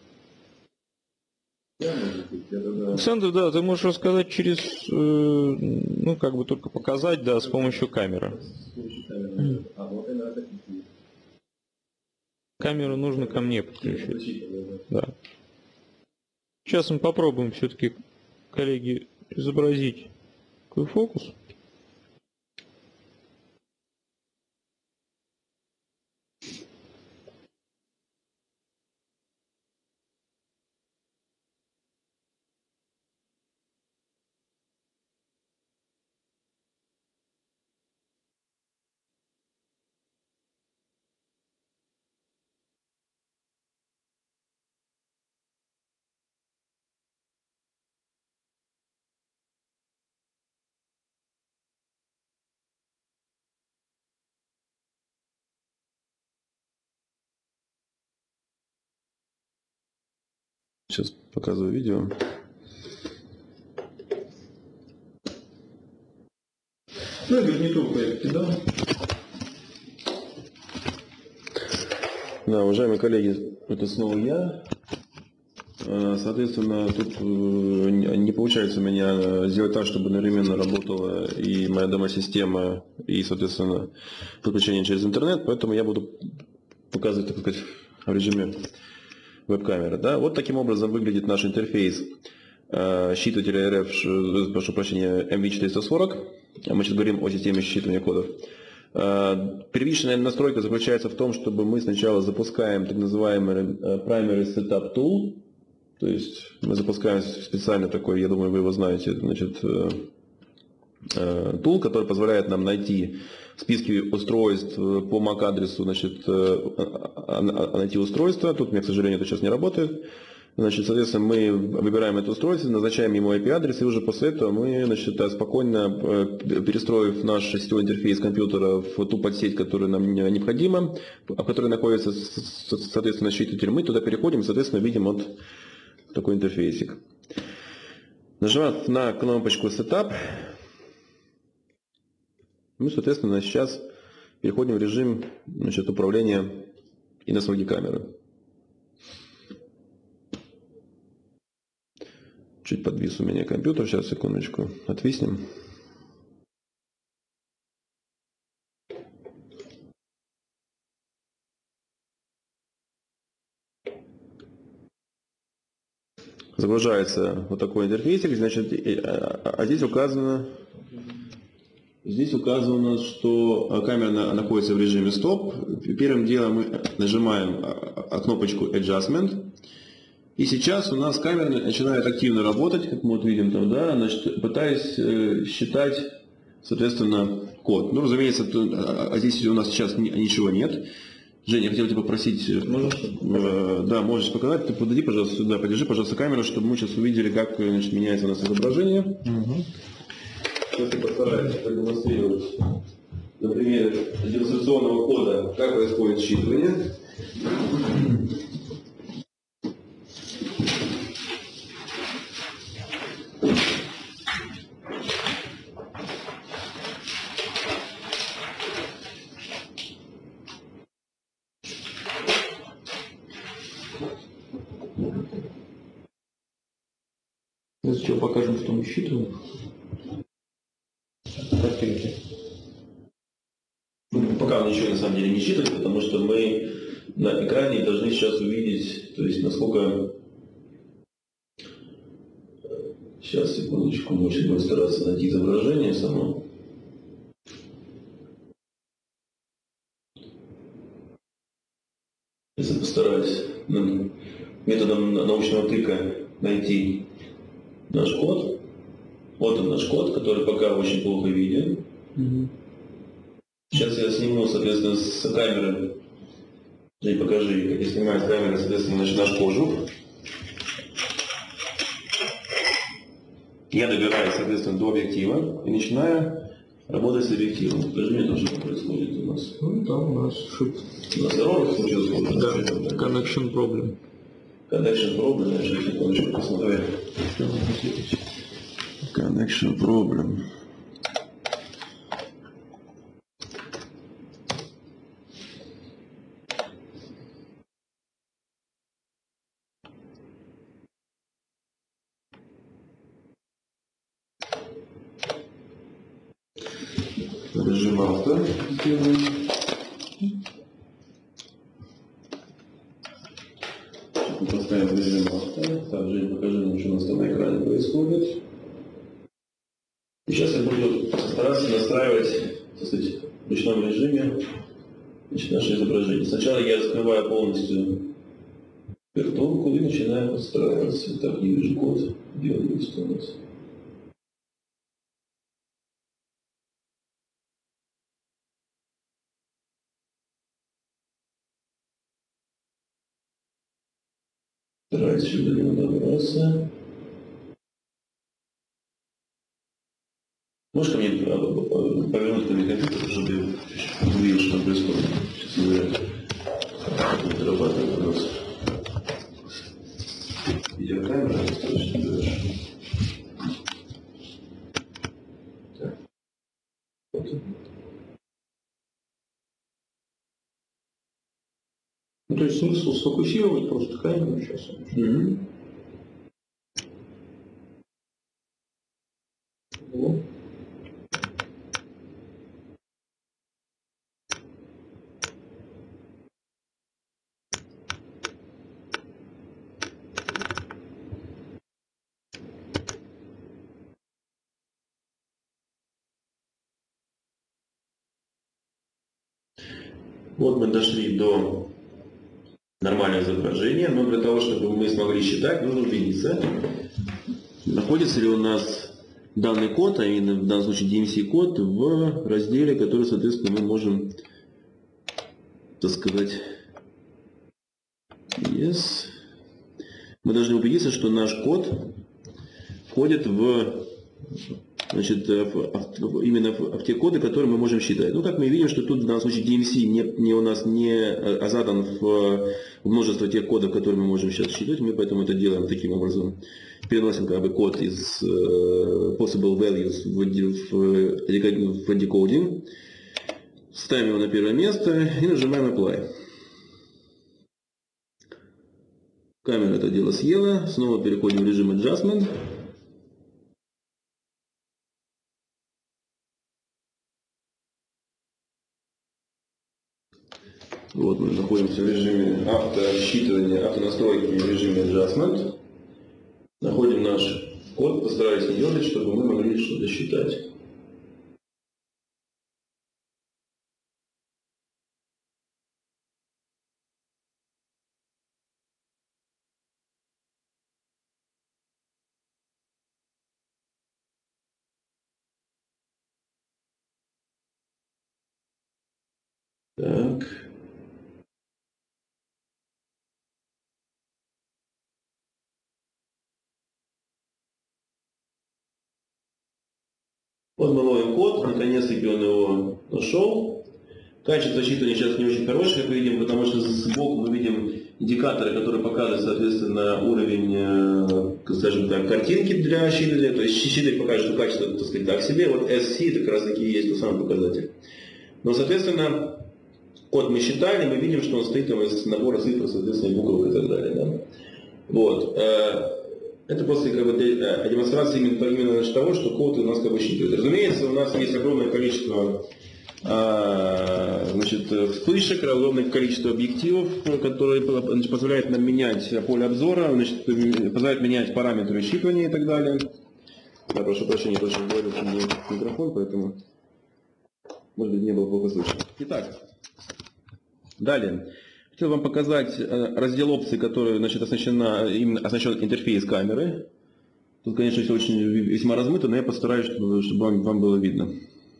S1: Александр, да, ты можешь рассказать через, ну, как бы только показать, да, с помощью камеры. Камеру нужно ко мне подключить. Да. Сейчас мы попробуем все-таки, коллеги, изобразить такой фокус.
S3: Сейчас показываю видео.
S1: Ну, гарнитур да?
S3: Да, уважаемые коллеги, это снова я. Соответственно, тут не получается у меня сделать так, чтобы одновременно работала и моя дома-система, и, соответственно, подключение через интернет, поэтому я буду показывать, так сказать, в режиме веб-камеры. Да? Вот таким образом выглядит наш интерфейс считывателя RF, прошу прощения, MV440. Мы сейчас говорим о системе считывания кодов. Первичная настройка заключается в том, чтобы мы сначала запускаем так называемый Primary Setup Tool. То есть мы запускаем специально такой, я думаю, вы его знаете, значит, tool, который позволяет нам найти в списке устройств по MAC-адресу, значит, найти устройство. Тут у меня, к сожалению, это сейчас не работает. Значит, соответственно, мы выбираем это устройство, назначаем ему IP-адрес, и уже после этого мы, значит, спокойно, перестроив наш сетевой интерфейс компьютера в ту подсеть, которая нам необходима, в которой находится, соответственно, считыватель, мы туда переходим, соответственно, видим вот такой интерфейсик. Нажимаем на кнопочку Setup. Мы, соответственно, сейчас переходим в режим, значит, управления и настройки камеры. Чуть подвис у меня компьютер, сейчас, секундочку, отвиснем. Загружается вот такой интерфейсик, значит, здесь указано, что камера находится в режиме стоп. Первым делом мы нажимаем кнопочку Adjustment. И сейчас у нас камера начинает активно работать, как мы вот видим там, да, значит, пытаясь считать, соответственно, код. Ну, разумеется, здесь у нас сейчас ничего нет. Женя, я хотел тебя попросить, да, можешь показать, ты подойди, пожалуйста, сюда, подержи, пожалуйста, камеру, чтобы мы сейчас увидели, как, значит, меняется у нас изображение. Сейчас я постараюсь продемонстрировать на примере демонстрационного кода, как происходит считывание.
S1: Сначала покажем, что мы считываем. Картинки.
S3: Пока мы ничего на самом деле не считаем, потому что мы на экране должны сейчас увидеть, то есть насколько... Сейчас, секундочку, мы очень будем стараться найти изображение само. Если постараюсь методом научного тыка найти наш код. Вот он наш код, который пока очень плохо виден. Сейчас я сниму, соответственно, с камеры. И покажи, как я снимаю с камеры, соответственно, наш кожух. Я добираюсь, соответственно, до объектива и начинаю работать с объективом. Покажи мне тоже, что происходит у нас.
S1: Ну да, у нас что-то...
S3: У нас дорога случилась?
S1: Да, connection problem.
S3: Connection problem, я сейчас секундочку посмотрю. Connection problem. Режим авто сделаем. Поставим режим авто. Так, Жень, покажи нам, что у нас там на экране происходит. И сейчас я буду стараться настраивать, так сказать, в ручном режиме, значит, наше изображение. Сначала я раскрываю полностью виртуалку и начинаю подстраиваться. Так, не вижу код, где он есть у нас. Стараюсь сюда не добраться. Можешь ко мне повернуть ко мне компьютер, чтобы я увидел, что там происходит? Сейчас я дорабатываю у нас видеокамера, достаточно хорошо. Так. Вот.
S1: Ну, то есть смысл сфокусировать просто камеру сейчас. Вот.
S3: Вот мы дошли до нормального изображения, но для того, чтобы мы смогли считать, нужно убедиться, находится ли у нас данный код, а именно в данном случае DMC-код, в разделе, который, соответственно, мы можем, так сказать, yes. Мы должны убедиться, что наш код входит в, значит, именно в те коды, которые мы можем считать. Ну, как мы видим, что тут в данном случае DMC у нас не задан в множество тех кодов, которые мы можем сейчас считать. Мы поэтому это делаем таким образом. Переносим как бы код из possible values в decoding. Ставим его на первое место и нажимаем apply. Камера это дело съела. Снова переходим в режим adjustment. Вот мы находимся в режиме автосчитывания, автонастройки в режиме adjustment. Находим наш код, постараюсь не дергать, чтобы мы могли что-то считать. Так. Вот мы ловим код, наконец-таки он его нашел. Качество считывания сейчас не очень хорошее, как мы видим, потому что сбоку мы видим индикаторы, которые показывают, соответственно, уровень, скажем так, картинки для считывания. То есть считыватель покажет, что качество, так сказать, так себе. Вот SC это как раз таки и есть тот самый показатель. Но, соответственно, код мы считали, мы видим, что он состоит из набора цифр, соответственно, буквок и так далее. Да? Вот. Это просто как бы демонстрация именно того, что код у нас как бы считывает. Разумеется, у нас есть огромное количество вспышек, огромное количество объективов, которые позволяют нам менять поле обзора, позволяют менять параметры считывания и так далее. Я прошу прощения, я тоже говорю в микрофон, поэтому, может быть, не было плохо слышно. Итак, далее. Хотел вам показать раздел опций, который оснащен интерфейс камеры. Тут, конечно, все очень весьма размыто, но я постараюсь, чтобы вам было видно.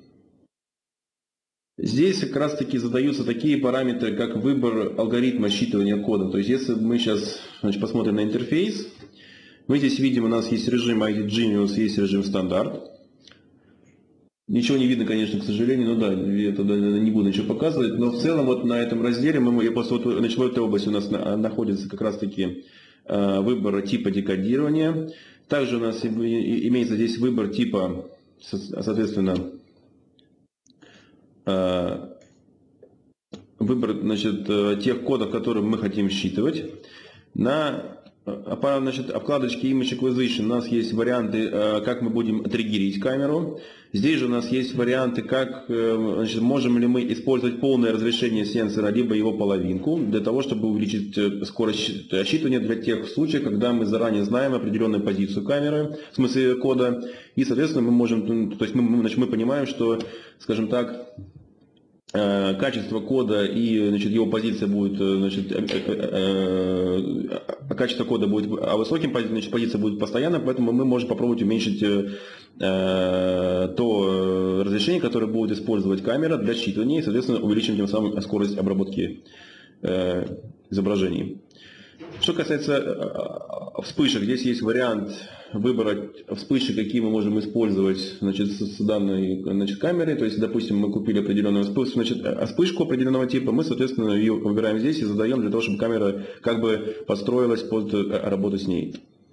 S3: Здесь как раз таки задаются такие параметры, как выбор алгоритма считывания кода. То есть, если мы сейчас посмотрим на интерфейс, мы здесь видим, у нас есть режим ID Genius, есть режим стандарт. Ничего не видно, конечно, к сожалению, но да, я туда не буду ничего показывать. Но в целом вот на этом разделе, в этой области у нас находится как раз таки выбор типа декодирования. Также у нас имеется здесь выбор типа, соответственно, выбор тех кодов, которые мы хотим считывать. На вкладочке Image Acquisition у нас есть варианты, как мы будем триггерить камеру. Здесь же у нас есть варианты, как можем ли мы использовать полное разрешение сенсора, либо его половинку, для того, чтобы увеличить скорость считывания для тех случаев, когда мы заранее знаем определенную позицию камеры, в смысле кода, и, соответственно, мы можем, то есть мы понимаем, что, скажем так, качество кода и его позиция будет, качество кода будет высоким, позиция будет постоянно, поэтому мы можем попробовать уменьшить то разрешение, которое будет использовать камера для считывания, и, соответственно, увеличим тем самым скорость обработки изображений. Что касается вспышек, здесь есть вариант выбора вспышек, какие мы можем использовать с данной камерой. То есть, допустим, мы купили определенную вспышку определенного типа, мы, соответственно, ее выбираем здесь и задаем для того, чтобы камера как бы подстроилась под работу с ней.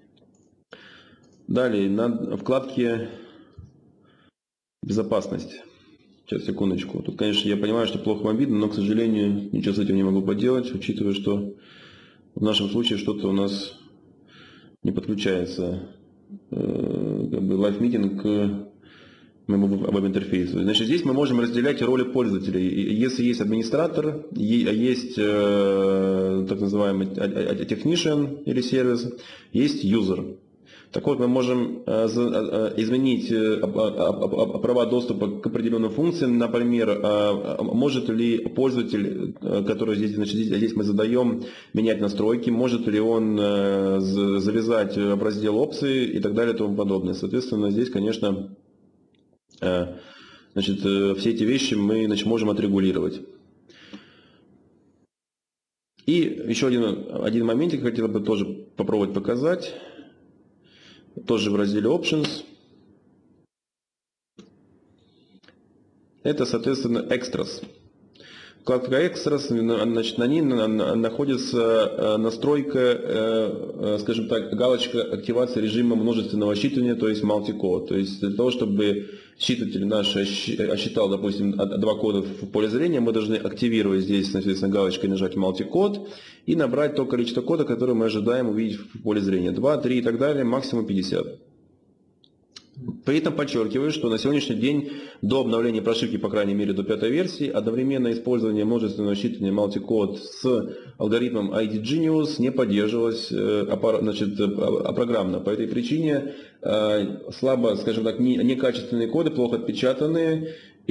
S3: Далее, на вкладке «Безопасность». Сейчас, секундочку. Тут, конечно, я понимаю, что плохо вам видно, но, к сожалению, ничего с этим не могу поделать, учитывая, что в нашем случае что-то у нас не подключается, как бы лайв-митинг к моему веб-интерфейсу. Значит, здесь мы можем разделять роли пользователей. Если есть администратор, есть так называемый technician или сервис, есть user. Так вот, мы можем изменить права доступа к определенным функциям. Например, может ли пользователь, который здесь мы задаем, менять настройки, может ли он завязать в раздел опции и так далее и тому подобное. Соответственно, здесь, конечно, все эти вещи мы можем отрегулировать. И еще один моментик хотел бы тоже попробовать показать. Тоже в разделе Options. Это, соответственно, Extras. Вкладка Extras, значит, на ней находится настройка, скажем так, галочка активации режима множественного считывания, то есть multi-code. То есть для того, чтобы считыватель наш считал, допустим, 2 кода в поле зрения, мы должны активировать здесь, соответственно, галочкой нажать multi-code и набрать то количество кода, которое мы ожидаем увидеть в поле зрения. 2, 3 и так далее, максимум 50. При этом подчеркиваю, что на сегодняшний день до обновления прошивки, по крайней мере до 5-й версии, одновременное использование множественного считывания multi-code с алгоритмом ID Genius не поддерживалось программно. По этой причине слабо, скажем так, некачественные коды, плохо отпечатанные,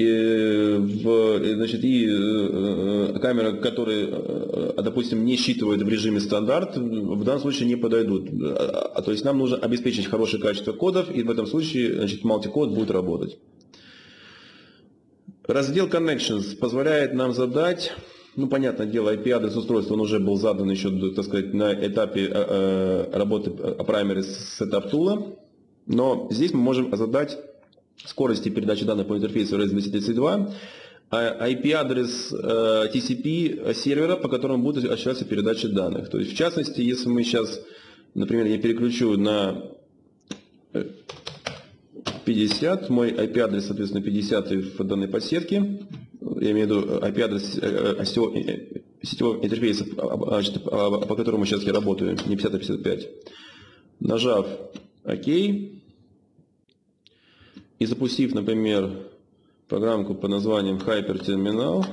S3: камера, которые, допустим, не считывают в режиме стандарт, в данном случае не подойдут. То есть нам нужно обеспечить хорошее качество кодов, и в этом случае multi-code будет работать. Раздел Connections позволяет нам задать, понятное дело, IP-адрес устройства, он уже был задан еще, так сказать, на этапе работы Primary Setup Tool, но здесь мы можем задать скорости передачи данных по интерфейсу REST-232, IP-адрес TCP сервера, по которому будет осуществляться передача данных. То есть, в частности, если мы сейчас, например, я переключу на 50, мой IP-адрес, соответственно, 50 в данной подсетке, я имею в виду IP-адрес сетевого интерфейса, по которому сейчас я работаю, не 50, а 55. Нажав ОК и запустив, например, программку под названием HyperTerminal,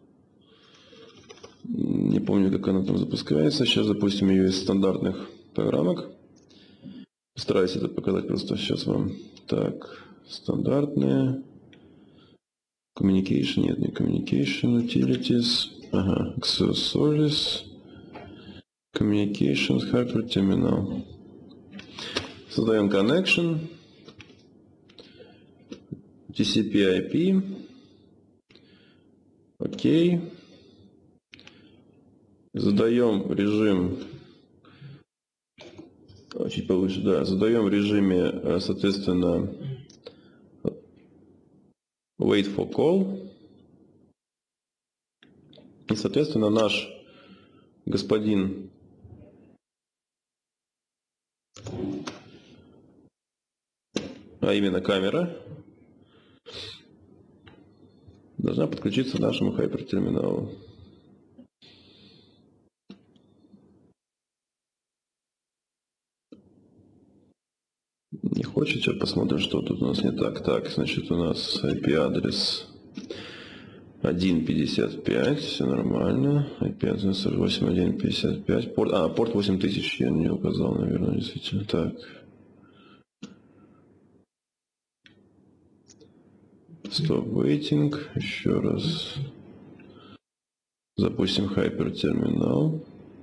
S3: не помню, как она там запускается, сейчас запустим ее из стандартных программок. Постараюсь это показать просто сейчас вам. Так, стандартные. Communication, нет, не Communication, Utilities. Ага, Accessories. Communications, HyperTerminal. Создаем connection. TCP/IP. Окей. Задаем режим, чуть повыше, да, задаем в режиме, соответственно, wait for call. И, соответственно, наш господин а именно камера, должна подключиться к нашему хайпертерминалу. Не хочет, сейчас посмотрим, что тут у нас не так. Так, значит, у нас IP-адрес 1.55, все нормально. IP-адрес 8.1.55, порт 8000 я не указал, наверное, действительно. Так. Stop waiting. Еще раз. Запустим хайпертерминал.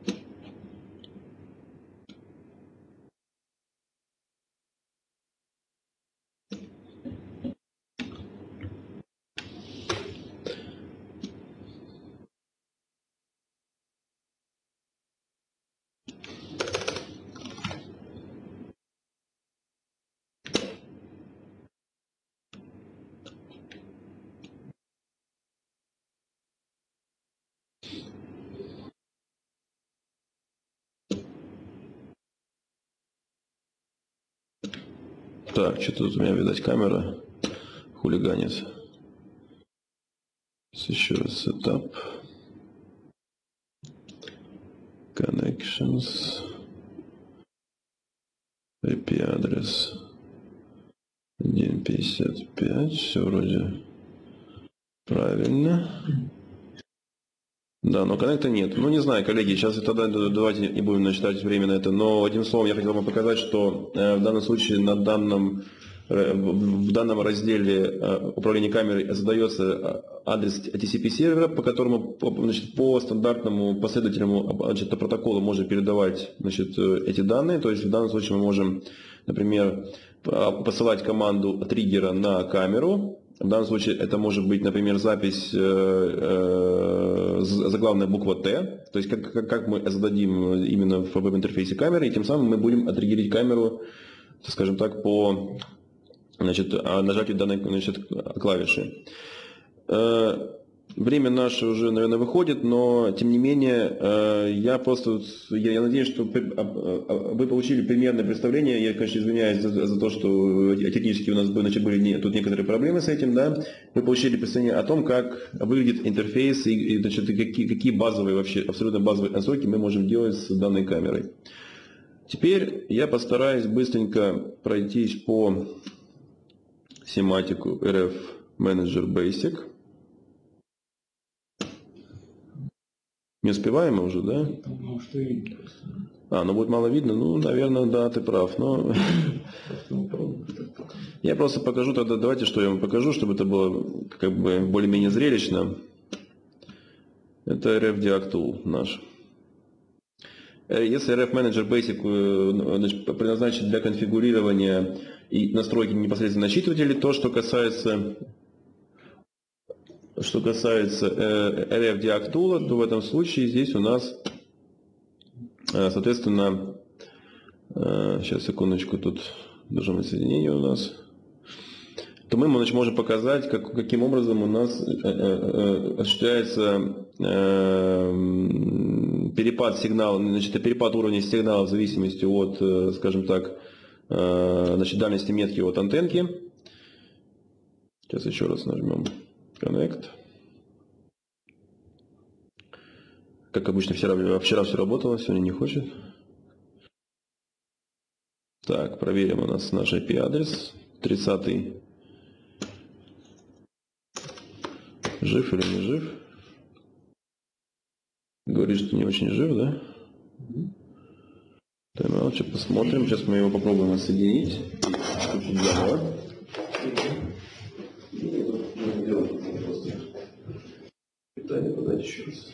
S3: Так, что-то тут у меня, видать, камера хулиганит. Еще раз setup. Connections. IP-адрес 1.55. Все вроде правильно. Да, но коннекта нет. Ну, не знаю, коллеги, сейчас тогда давайте не будем начитать время на это, но одним словом я хотел вам показать, что в данном случае в данном разделе управления камерой задается адрес TCP сервера, по которому по стандартному последовательному протоколу можно передавать эти данные. То есть в данном случае мы можем, например, посылать команду триггера на камеру. В данном случае это может быть, например, запись заглавная буква Т, то есть как мы зададим именно в веб-интерфейсе камеры, и тем самым мы будем оттриггерить камеру, скажем так, по нажатию данной клавиши. Время наше уже, наверное, выходит, но тем не менее, я надеюсь, что вы получили примерное представление. Я, конечно, извиняюсь за то, что технически у нас были тут некоторые проблемы с этим, да. Вы получили представление о том, как выглядит интерфейс и какие базовые, вообще абсолютно базовые настройки мы можем делать с данной камерой. Теперь я постараюсь быстренько пройтись по семантику RF Manager Basic. Не успеваем уже, да? Ну будет мало видно. Ну, наверное, да, ты прав. Но я просто покажу тогда, давайте, что я вам покажу, чтобы это было как бы более-менее зрелищно. Это RF Diag Tool наш. Если RF Manager Basic предназначен для конфигурирования и настройки непосредственно считывателей, то, что касается RF Diag Tool, то в этом случае здесь у нас, соответственно, сейчас, секундочку, тут должно соединение у нас, то мы можем показать, каким образом у нас осуществляется перепад сигнала, перепад уровня сигнала в зависимости от, скажем так, дальности метки от антенки. Сейчас еще раз нажмем Connect. Как обычно, вчера все работало, сегодня не хочет. Так, проверим у нас наш IP-адрес. 30-й. Жив или не жив? Говорит, что не очень жив, да? Тайм-аут, сейчас посмотрим. Сейчас мы его попробуем отсоединить. Включить заново. Питание подать еще раз.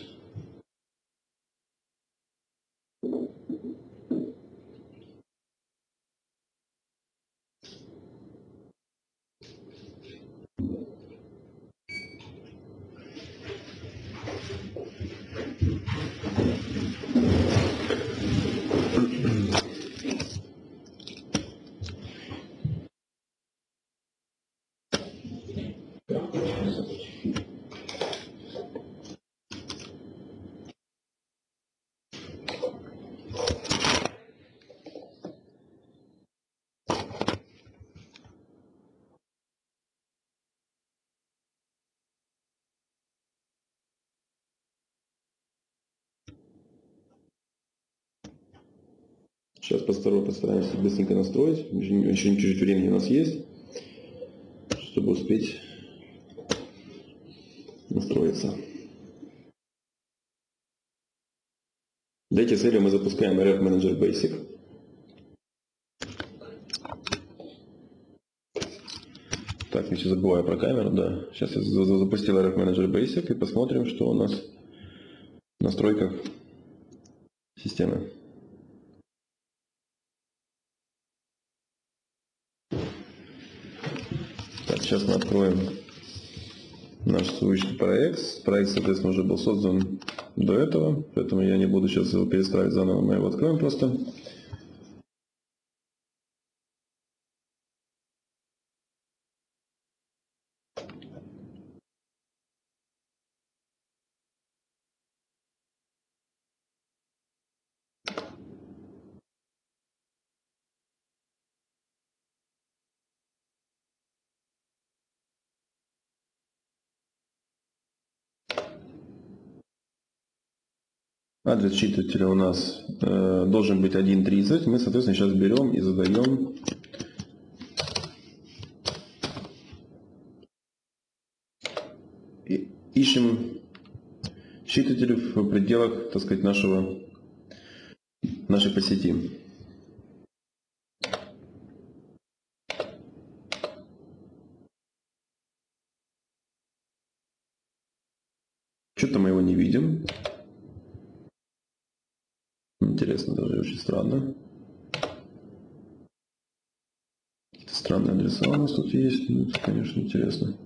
S3: Сейчас постараемся быстренько настроить. Еще чуть-чуть времени у нас есть, чтобы успеть настроиться. Для этих целей мы запускаем RF Manager Basic. Так, я сейчас забываю про камеру, да. Сейчас я запустил RF Manager Basic и посмотрим, что у нас в настройках системы. Так, сейчас мы откроем наш свой проект. Проект, соответственно, уже был создан до этого, поэтому я не буду сейчас его перестраивать заново, мы его откроем просто. Адрес считывателя у нас должен быть 1.30. Мы, соответственно, сейчас берем и задаем ищем считыватель в пределах, так сказать, нашей сети. Что-то мы его не видим. Интересно, даже очень странно. Какие-то странные адреса у нас тут есть. Ну, это, конечно, интересно.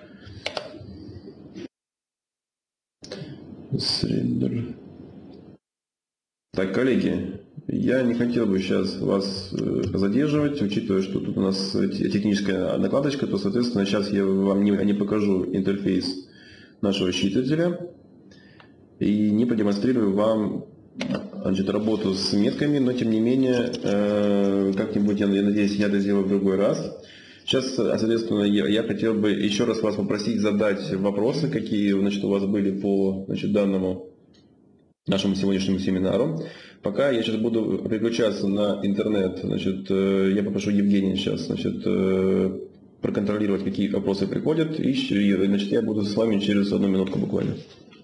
S3: Срендер. Так, коллеги, я не хотел бы сейчас вас задерживать, учитывая, что тут у нас техническая накладочка, то, соответственно, сейчас я вам не покажу интерфейс нашего считывателя и не продемонстрирую вам, значит, работу с метками, но тем не менее, как-нибудь, я надеюсь, я это сделаю в другой раз. Сейчас, соответственно, я хотел бы еще раз вас попросить задать вопросы, какие, значит, у вас были по, значит, данному нашему сегодняшнему семинару. Пока я сейчас буду переключаться на интернет, значит, я попрошу Евгения сейчас, значит, проконтролировать, какие вопросы приходят, и, значит, я буду с вами через 1 минутку буквально.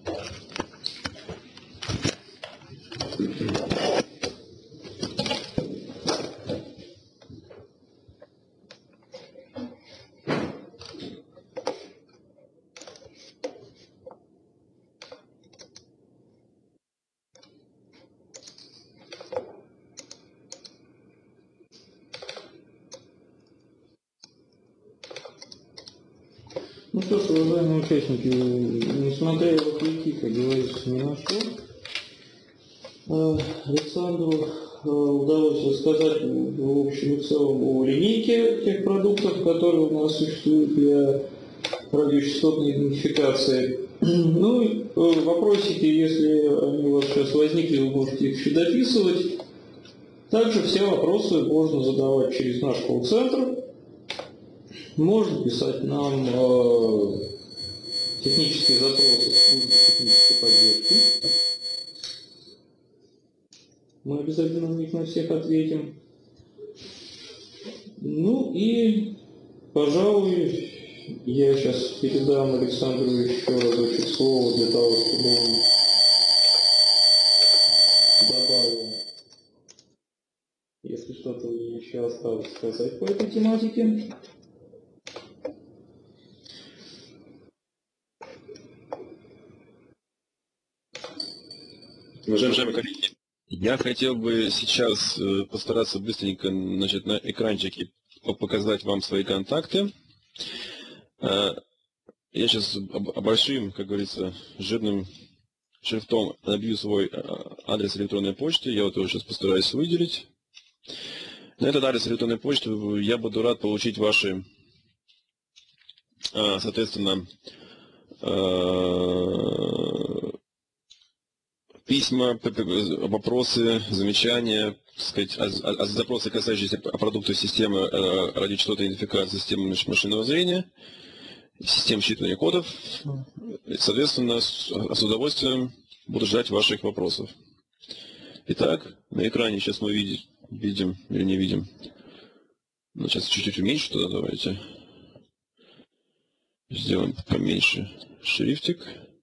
S1: Ну что ж, уважаемые участники, несмотря на вопреки, как говорится, ни на что, Александру удалось рассказать в общем и целом о линейке тех продуктов, которые у нас существуют для радиочастотной идентификации. Ну и вопросики, если они у вас сейчас возникли, вы можете их еще дописывать. Также все вопросы можно задавать через наш колл-центр. Можно писать нам технические запросы в службе технической поддержки. Мы обязательно на них на всех ответим. Ну и, пожалуй, я сейчас передам Александру еще разочек слово для того, чтобы он добавил, если что-то еще осталось сказать по этой тематике.
S2: Уважаемые коллеги, я хотел бы сейчас постараться быстренько, значит, на экранчике показать вам свои контакты. Я сейчас большим, как говорится, жирным шрифтом набью свой адрес электронной почты. Я вот его сейчас постараюсь выделить. На этот адрес электронной почты я буду рад получить ваши, соответственно, письма, вопросы, замечания, так сказать, запросы, касающиеся продуктов системы радиочастотой идентификации системы машинного зрения, систем считывания кодов. Соответственно, с удовольствием буду ждать ваших вопросов. Итак, на экране сейчас мы видим, или не видим. Ну, сейчас чуть-чуть уменьшу туда, давайте. Сделаем поменьше шрифтик.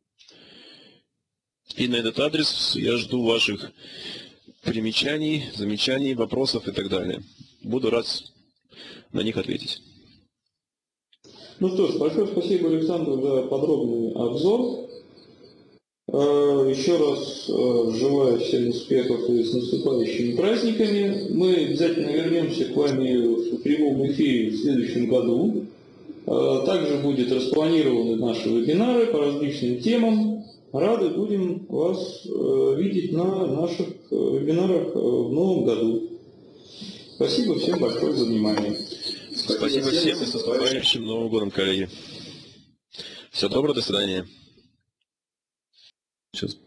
S2: И на этот адрес я жду ваших примечаний, замечаний, вопросов и так далее. Буду рад на них ответить.
S1: Ну что ж, большое спасибо Александру за подробный обзор. Еще раз желаю всем успехов и с наступающими праздниками. Мы обязательно вернемся к вами в прямом эфире в следующем году. Также будут распланированы наши вебинары по различным темам. Рады будем вас видеть на наших вебинарах в новом году. Спасибо всем большое за внимание.
S2: Спасибо всем и с наступающим Новым годом, коллеги. Всего доброго, до свидания. Сейчас